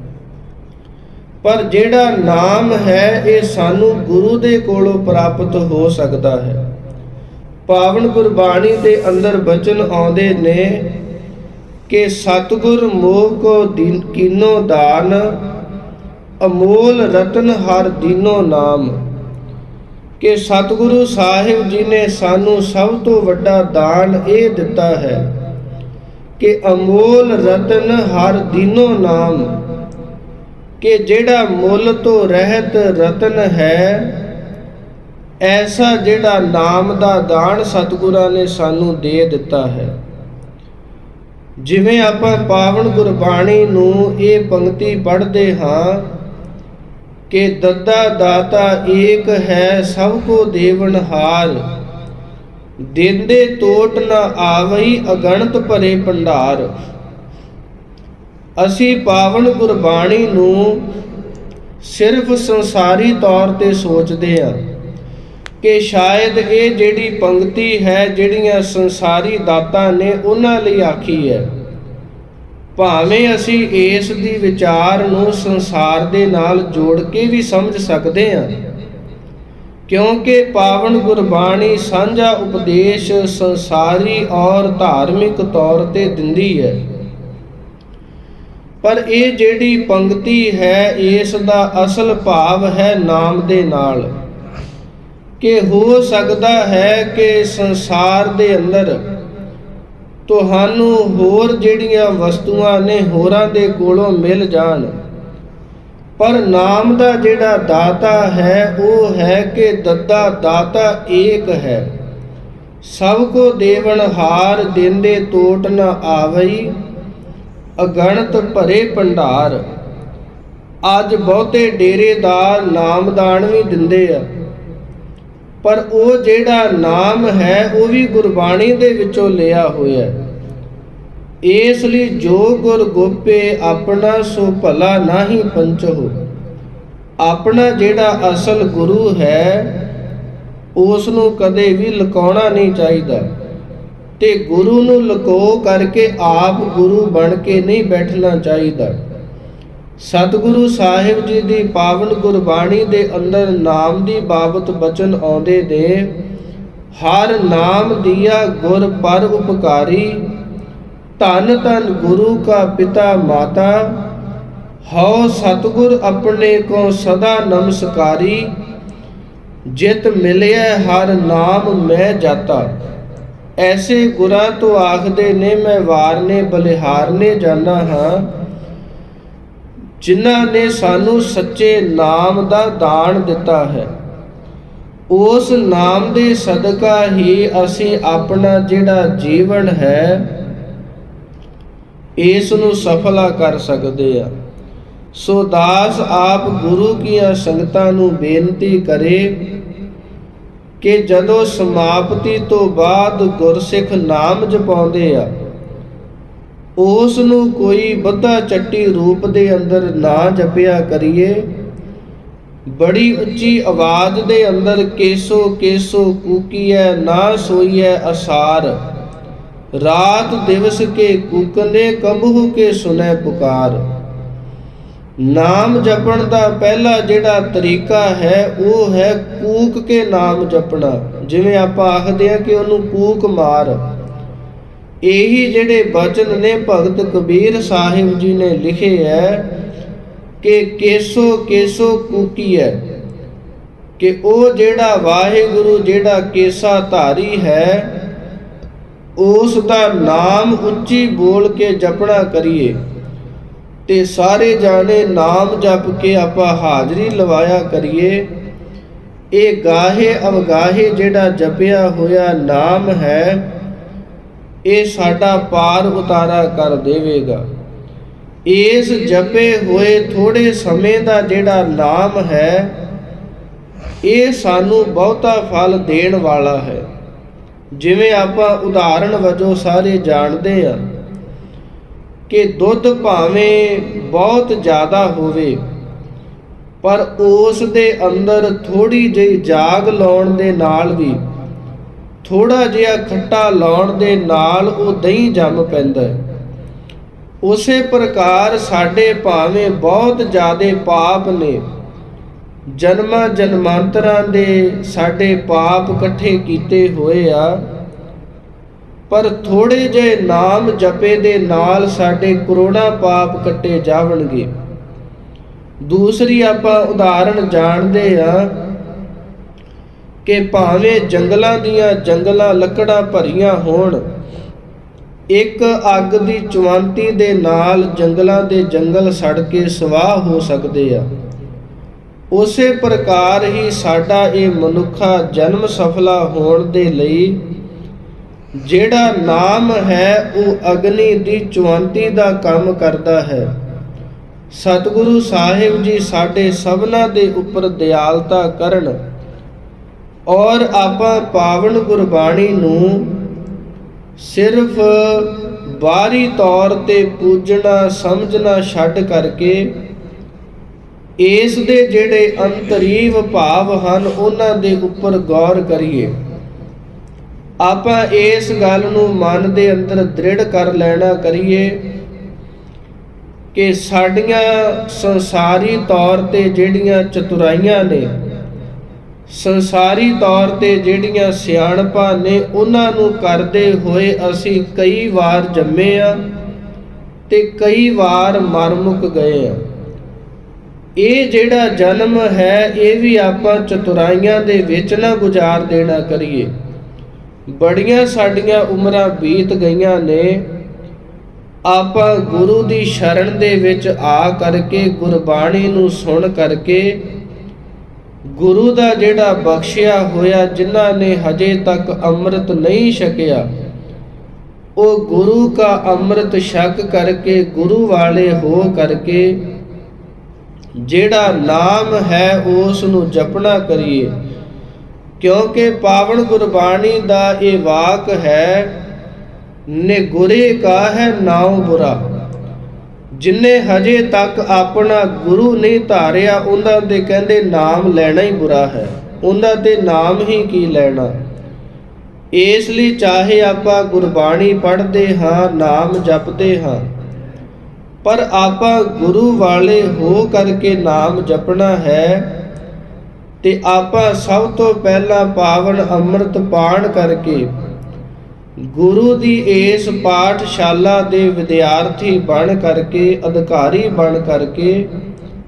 ਪਰ ਜਿਹੜਾ ਨਾਮ ਹੈ ਇਹ ਸਾਨੂੰ ਗੁਰੂ ਦੇ ਕੋਲੋਂ ਪ੍ਰਾਪਤ ਹੋ ਸਕਦਾ ਹੈ। ਪਾਵਨ ਗੁਰਬਾਣੀ ਦੇ ਅੰਦਰ ਬਚਨ ਆਉਂਦੇ ਨੇ ਕਿ ਸਤਿਗੁਰ ਮੋਹ ਕੋ ਦੀਨ ਕੀਨੋ ਦਾਨ, ਅਮੋਲ ਰਤਨ ਹਰ ਦੀਨੋ ਨਾਮ। ਕਿ ਸਤਿਗੁਰੂ ਸਾਹਿਬ ਜੀ ਨੇ ਸਾਨੂੰ ਸਭ ਤੋਂ ਵੱਡਾ ਦਾਨ ਇਹ ਦਿੱਤਾ ਹੈ ਕਿ ਅਮੋਲ ਰਤਨ ਹਰ ਦੀਨੋ ਨਾਮ, ਕਿ ਜਿਹੜਾ ਮੁੱਲ ਤੋਂ ਰਹਿਤ ਰਤਨ ਹੈ, ਐਸਾ ਜਿਹੜਾ ਨਾਮ ਦਾ ਦਾਨ ਸਤਿਗੁਰਾਂ ਨੇ ਸਾਨੂੰ ਦੇ ਦਿੱਤਾ ਹੈ। ਜਿਵੇਂ ਆਪਾਂ ਪਾਵਨ ਗੁਰਬਾਣੀ ਨੂੰ ਇਹ ਪੰਕਤੀ ਪੜ੍ਹਦੇ ਹਾਂ ਕਿ ਦੱਦਾ ਦਾਤਾ ਏਕ ਹੈ ਸਭ ਕੋ ਦੇਵਨਹਾਰ, ਦੇਂਦੇ ਟੋਟ ਨਾ ਆਵਈ ਅਗਣਤ ਭਰੇ ਭੰਡਾਰ। ਅਸੀਂ ਪਾਵਨ ਗੁਰਬਾਣੀ ਨੂੰ ਸਿਰਫ ਸੰਸਾਰੀ ਤੌਰ ਤੇ ਸੋਚਦੇ ਹਾਂ ਕਿ ਸ਼ਾਇਦ ਇਹ ਜਿਹੜੀ ਪੰਕਤੀ ਹੈ ਜਿਹੜੀਆਂ ਸੰਸਾਰੀ ਦਾਤਾਂ ਨੇ ਉਹਨਾਂ ਲਈ ਆਖੀ ਹੈ। ਭਾਵੇਂ ਅਸੀਂ ਇਸ ਦੀ ਵਿਚਾਰ ਨੂੰ ਸੰਸਾਰ ਦੇ ਨਾਲ ਜੋੜ ਕੇ ਵੀ ਸਮਝ ਸਕਦੇ ਹਾਂ, ਕਿਉਂਕਿ ਪਾਵਨ ਗੁਰਬਾਣੀ ਸਾਂਝਾ ਉਪਦੇਸ਼ ਸੰਸਾਰੀ ਔਰ ਧਾਰਮਿਕ ਤੌਰ ਤੇ ਦਿੰਦੀ ਹੈ। ਪਰ ਇਹ ਜਿਹੜੀ ਪੰਕਤੀ ਹੈ ਇਸ ਦਾ ਅਸਲ ਭਾਵ ਹੈ ਨਾਮ ਦੇ ਨਾਲ, ਕਿ ਹੋ ਸਕਦਾ ਹੈ ਕਿ ਸੰਸਾਰ ਦੇ ਅੰਦਰ ਤੁਹਾਨੂੰ ਹੋਰ ਜਿਹੜੀਆਂ ਵਸਤੂਆਂ ਨੇ ਹੋਰਾਂ ਦੇ ਕੋਲੋਂ ਮਿਲ ਜਾਣ, ਪਰ ਨਾਮ ਦਾ ਜਿਹੜਾ ਦਾਤਾ ਹੈ ਉਹ ਹੈ ਕਿ ਦੱਦਾ ਦਾਤਾ ਏਕ ਹੈ, ਸਭ ਕੋ ਦੇਵਨਹਾਰ, ਦੇਂਦੇ ਟੋਟ ਨਾ ਆਵਈ ਅਗਣਤ ਭਰੇ ਭੰਡਾਰ। ਅੱਜ ਬਹੁਤੇ ਡੇਰੇਦਾਰ ਨਾਮਦਾਨ ਵੀ ਦਿੰਦੇ ਆ, ਪਰ ਉਹ ਜਿਹੜਾ ਨਾਮ ਹੈ ਉਹ ਵੀ ਗੁਰਬਾਣੀ ਦੇ ਵਿੱਚੋਂ ਲਿਆ ਹੋਇਆ। ਇਸ ਲਈ ਜੋ ਗੁਰ ਗੋਪੇ ਆਪਣਾ ਸੋ ਭਲਾ ਨਾਹੀ ਪੰਚਹੁ। ਆਪਣਾ ਜਿਹੜਾ ਅਸਲ ਗੁਰੂ ਹੈ ਉਸ ਨੂੰ ਕਦੇ ਵੀ ਲੁਕਾਉਣਾ ਨਹੀਂ ਚਾਹੀਦਾ, ਤੇ ਗੁਰੂ ਨੂੰ ਲੁਕੋ ਕਰਕੇ ਆਪ ਗੁਰੂ ਬਣ ਕੇ ਨਹੀਂ ਬੈਠਣਾ ਚਾਹੀਦਾ। ਸਤਿਗੁਰੂ ਸਾਹਿਬ ਜੀ ਦੀ ਪਾਵਨ ਗੁਰਬਾਣੀ ਦੇ ਅੰਦਰ ਨਾਮ ਦੀ ਬਾਬਤ ਬਚਨ ਆਉਂਦੇ ਨੇ, ਹਰ ਨਾਮ ਦੀਆ ਗੁਰ ਪਰ ਉਪਕਾਰੀ, ਧੰਨ ਧੰਨ ਗੁਰੂ ਕਾ ਪਿਤਾ ਮਾਤਾ, ਹਉ ਸਤਿਗੁਰ ਆਪਣੇ ਕੋ ਸਦਾ ਨਮਸਕਾਰੀ। ਜਿਤ ਮਿਲਿਆ ਹਰ ਨਾਮ ਮੈਂ ਜਾਤਾ। ਐਸੇ ਗੁਰਾਂ ਤੋਂ ਆਖਦੇ ਨੇ ਮੈਂ ਵਾਰਨੇ ਬਲਿਹਾਰਨੇ ਜਾਣਾ ਹਾਂ, ਜਿਨ੍ਹਾਂ ਨੇ ਸਾਨੂੰ ਸੱਚੇ ਨਾਮ ਦਾ ਦਾਨ ਦਿੱਤਾ ਹੈ। ਉਸ ਨਾਮ ਦੇ ਸਦਕਾ ਹੀ ਅਸੀਂ ਆਪਣਾ ਜਿਹੜਾ ਜੀਵਨ ਹੈ ਇਸ ਨੂੰ ਸਫਲਾ ਕਰ ਸਕਦੇ ਆ। ਸੋ ਦਾਸ ਆਪ ਗੁਰੂ ਕੀਆਂ ਸੰਗਤਾਂ ਨੂੰ ਬੇਨਤੀ ਕਰੇ ਕਿ ਜਦੋਂ ਸਮਾਪਤੀ ਤੋਂ ਬਾਅਦ ਗੁਰਸਿੱਖ ਨਾਮ ਜਪਾਉਂਦੇ ਆ, ਉਸ ਨੂੰ ਕੋਈ ਬੱਧਾ ਚੱਟੀ ਰੂਪ ਦੇ ਅੰਦਰ ਨਾ ਜਪਿਆ ਕਰੀਏ। ਬੜੀ ਉੱਚੀ ਆਵਾਜ਼ ਦੇ ਅੰਦਰ ਕੇਸੋ ਕੇਸੋ ਕੂਕੀਐ ਨਾ ਸੋਈਐ ਅਸਾਰ, ਰਾਤ ਦਿਵਸ ਕੇ ਕੂਕਨੇ ਕਬਹੂ ਕੇ ਸੁਨੈ ਪੁਕਾਰ। ਨਾਮ ਜਪਣ ਦਾ ਪਹਿਲਾ ਜਿਹੜਾ ਤਰੀਕਾ ਹੈ ਉਹ ਹੈ ਕੂਕ ਕੇ ਨਾਮ ਜਪਣਾ। ਜਿਵੇਂ ਆਪਾਂ ਆਖਦੇ ਹਾਂ ਕਿ ਉਹਨੂੰ ਕੂਕ ਮਾਰ। ਇਹੀ ਜਿਹੜੇ ਬਚਨ ਨੇ ਭਗਤ ਕਬੀਰ ਸਾਹਿਬ ਜੀ ਨੇ ਲਿਖੇ ਹੈ ਕਿ ਕੇਸੋ ਕੇਸੋ ਕੂਕੀਐ, ਕਿ ਉਹ ਜਿਹੜਾ ਵਾਹਿਗੁਰੂ ਜਿਹੜਾ ਕੇਸਾ ਧਾਰੀ ਹੈ ਉਸ ਦਾ ਨਾਮ ਉੱਚੀ ਬੋਲ ਕੇ ਜਪਣਾ ਕਰੀਏ। ਤੇ ਸਾਰੇ ਜਾਣੇ ਨਾਮ ਜਪ ਕੇ ਆਪਾਂ ਹਾਜ਼ਰੀ ਲਵਾਇਆ ਕਰੀਏ। ਇਹ ਗਾਹੇ ਅਵਗਾਹੇ ਜਿਹੜਾ ਜਪਿਆ ਹੋਇਆ ਨਾਮ ਹੈ ਇਹ ਸਾਡਾ ਪਾਰ ਉਤਾਰਾ ਕਰ ਦੇਵੇਗਾ। ਇਸ ਜਪੇ ਹੋਏ ਥੋੜੇ ਸਮੇਂ ਦਾ ਜਿਹੜਾ ਨਾਮ ਹੈ ਇਹ ਸਾਨੂੰ ਬਹੁਤਾ ਫਲ ਦੇਣ ਵਾਲਾ ਹੈ। ਜਿਵੇਂ ਆਪਾਂ ਉਦਾਹਰਣ ਵਜੋਂ ਸਾਰੇ ਜਾਣਦੇ ਹਾਂ ਕਿ ਦੁੱਧ ਭਾਵੇਂ ਬਹੁਤ ਜ਼ਿਆਦਾ ਹੋਵੇ ਪਰ ਉਸ ਦੇ ਅੰਦਰ ਥੋੜੀ ਜਿਹੀ ਜਾਗ ਲਾਉਣ ਦੇ ਨਾਲ ਵੀ, ਥੋੜਾ ਜਿਹਾ ਖੱਟਾ ਲਾਉਣ ਦੇ ਨਾਲ ਉਹ ਦਹੀਂ ਜੰਮ ਪੈਂਦਾ ਹੈ। ਉਸੇ ਪ੍ਰਕਾਰ ਸਾਡੇ ਭਾਵੇਂ ਬਹੁਤ ਜ਼ਿਆਦੇ ਪਾਪ ਨੇ, ਜਨਮਾਂ ਜਨਮਾਂਤਰਾਂ ਦੇ ਸਾਡੇ ਪਾਪ ਇਕੱਠੇ ਕੀਤੇ ਹੋਏ ਆ, ਪਰ ਥੋੜੇ ਜਿਹੇ ਨਾਮ ਜਪੇ ਦੇ ਨਾਲ ਸਾਡੇ ਕਰੋੜਾਂ ਪਾਪ ਕੱਟੇ ਜਾਵਣਗੇ। ਦੂਸਰੀ ਆਪਾਂ ਉਦਾਹਰਣ ਜਾਣਦੇ ਆ ਕਿ ਭਾਵੇਂ ਜੰਗਲਾਂ ਦੀਆਂ ਜੰਗਲਾਂ ਲੱਕੜਾਂ ਭਰੀਆਂ ਹੋਣ, ਇੱਕ ਅੱਗ ਦੀ ਚੁਆਂਤੀ ਦੇ ਨਾਲ ਜੰਗਲਾਂ ਦੇ ਜੰਗਲ ਸੜ ਕੇ ਸਵਾਹ ਹੋ ਸਕਦੇ ਆ। ਉਸੇ ਪ੍ਰਕਾਰ ਹੀ ਸਾਡਾ ਇਹ ਮਨੁੱਖਾ ਜਨਮ ਸਫਲਾ ਹੋਣ ਦੇ ਲਈ ਜਿਹੜਾ ਨਾਮ ਹੈ ਉਹ ਅਗਨੀ ਦੀ ਚੁਆਂਤੀ ਦਾ ਕੰਮ ਕਰਦਾ ਹੈ। ਸਤਿਗੁਰੂ ਸਾਹਿਬ ਜੀ ਸਾਡੇ ਸਭਨਾਂ ਦੇ ਉੱਪਰ ਦਿਆਲਤਾ ਕਰਨ ਔਰ ਆਪਾਂ ਪਾਵਨ ਗੁਰਬਾਣੀ ਨੂੰ ਸਿਰਫ ਬਾਹਰੀ ਤੌਰ ਤੇ ਪੂਜਣਾ ਸਮਝਣਾ ਛੱਡ ਕਰਕੇ ਇਸ ਦੇ ਜਿਹੜੇ ਅੰਤਰੀਵ ਭਾਵ ਹਨ ਉਹਨਾਂ ਦੇ ਉੱਪਰ ਗੌਰ ਕਰੀਏ। ਆਪਾਂ ਇਸ ਗੱਲ ਨੂੰ ਮਨ ਦੇ ਅੰਦਰ ਦ੍ਰਿੜ ਕਰ ਲੈਣਾ ਕਰੀਏ ਕਿ ਸਾਡੀਆਂ ਸੰਸਾਰੀ ਤੌਰ ਤੇ ਜਿਹੜੀਆਂ ਚਤੁਰਾਈਆਂ ਨੇ, ਸੰਸਾਰੀ ਤੌਰ ਤੇ ਜਿਹੜੀਆਂ ਸਿਆਣਪਾਂ ਨੇ, ਉਹਨਾਂ ਨੂੰ ਕਰਦੇ ਹੋਏ ਅਸੀਂ ਕਈ ਵਾਰ ਜੰਮੇ ਆ ਤੇ ਕਈ ਵਾਰ ਮਰ ਮੁੱਕ ਗਏ ਆ। ਇਹ ਜਿਹੜਾ ਜਨਮ ਹੈ ਇਹ ਵੀ ਆਪਾਂ ਚਤੁਰਾਈਆਂ ਦੇ ਵਿੱਚ ਨਾ ਗੁਜ਼ਾਰ ਦੇਣਾ ਕਰੀਏ। ਬੜੀਆਂ ਸਾਡੀਆਂ ਉਮਰਾਂ ਬੀਤ ਗਈਆਂ ਨੇ, ਆਪਾਂ ਗੁਰੂ ਦੀ ਸ਼ਰਨ ਦੇ ਵਿੱਚ ਆ ਕਰਕੇ ਗੁਰਬਾਣੀ ਨੂੰ ਸੁਣ ਕਰਕੇ ਗੁਰੂ ਦਾ ਜਿਹੜਾ ਬਖਸ਼ਿਆ ਹੋਇਆ, ਜਿਨ੍ਹਾਂ ਨੇ ਹਜੇ ਤੱਕ ਅੰਮ੍ਰਿਤ ਨਹੀਂ ਛਕਿਆ, ਉਹ ਗੁਰੂ ਕਾ ਅੰਮ੍ਰਿਤ ਛਕ ਕਰਕੇ ਗੁਰੂ ਵਾਲੇ ਹੋ ਕਰਕੇ ਜਿਹੜਾ ਨਾਮ ਹੈ ਉਸ ਨੂੰ ਜਪਣਾ ਕਰੀਏ। ਕਿਉਂਕਿ ਪਾਵਨ ਗੁਰਬਾਣੀ ਦਾ ਇਹ ਵਾਕ ਹੈ, ਨੇ ਗੁਰੇ ਕਾ ਹੈ ਨਾਉ ਬੁਰਾ। ਜਿਨ੍ਹਾਂ ਹਜੇ ਤੱਕ ਆਪਣਾ ਗੁਰੂ ਨਹੀਂ ਧਾਰਿਆ ਉਹਨਾਂ ਦੇ ਕਹਿੰਦੇ ਨਾਮ ਲੈਣਾ ਹੀ ਬੁਰਾ ਹੈ, ਉਹਨਾਂ ਦੇ ਨਾਮ ਹੀ ਕੀ ਲੈਣਾ। ਇਸ ਲਈ ਚਾਹੇ ਆਪਾਂ ਗੁਰਬਾਣੀ ਪੜ੍ਹਦੇ ਹਾਂ, ਨਾਮ ਜਪਦੇ ਹਾਂ, ਪਰ ਆਪਾਂ ਗੁਰੂ ਵਾਲੇ ਹੋ ਕਰਕੇ ਨਾਮ ਜਪਣਾ ਹੈ। ਤੇ ਆਪਾਂ ਸਭ ਤੋਂ ਪਹਿਲਾਂ ਪਾਵਨ ਅੰਮ੍ਰਿਤ ਪਾਣ ਕਰਕੇ ਗੁਰੂ ਦੀ ਇਸ ਪਾਠਸ਼ਾਲਾ ਦੇ ਵਿਦਿਆਰਥੀ ਬਣ ਕਰਕੇ, ਅਧਿਕਾਰੀ ਬਣ ਕਰਕੇ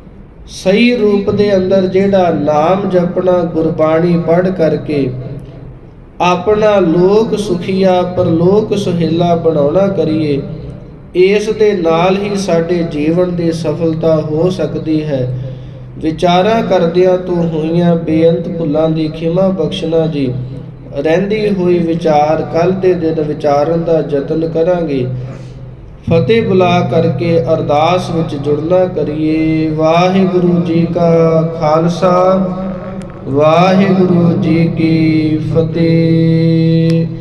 ਸਹੀ ਰੂਪ ਦੇ ਅੰਦਰ ਜਿਹੜਾ ਨਾਮ ਜਪਣਾ, ਗੁਰਬਾਣੀ ਪੜ੍ਹ ਕਰਕੇ ਆਪਣਾ ਲੋਕ ਸੁਖੀਆ ਪਰਲੋਕ ਸੁਹੇਲਾ ਬਣਾਉਣਾ ਕਰੀਏ। ਇਸ ਦੇ ਨਾਲ ਹੀ ਸਾਡੇ ਜੀਵਨ ਦੀ ਸਫਲਤਾ ਹੋ ਸਕਦੀ ਹੈ। ਵਿਚਾਰਾਂ ਕਰਦਿਆਂ ਤੋਂ ਹੋਈਆਂ ਬੇਅੰਤ ਭੁੱਲਾਂ ਦੀ ਖਿਮਾ ਬਖਸ਼ਣਾ ਜੀ। ਰਹਿੰਦੀ ਹੋਈ ਵਿਚਾਰ ਕੱਲ ਦੇ ਦਿਨ ਵਿਚਾਰਨ ਦਾ ਯਤਨ ਕਰਾਂਗੇ। ਫਤਿਹ ਬੁਲਾ ਕਰਕੇ ਅਰਦਾਸ ਵਿੱਚ ਜੁੜਨਾ ਕਰੀਏ। ਵਾਹਿਗੁਰੂ ਜੀ ਕਾ ਖਾਲਸਾ, ਵਾਹਿਗੁਰੂ ਜੀ ਕੀ ਫਤਿਹ।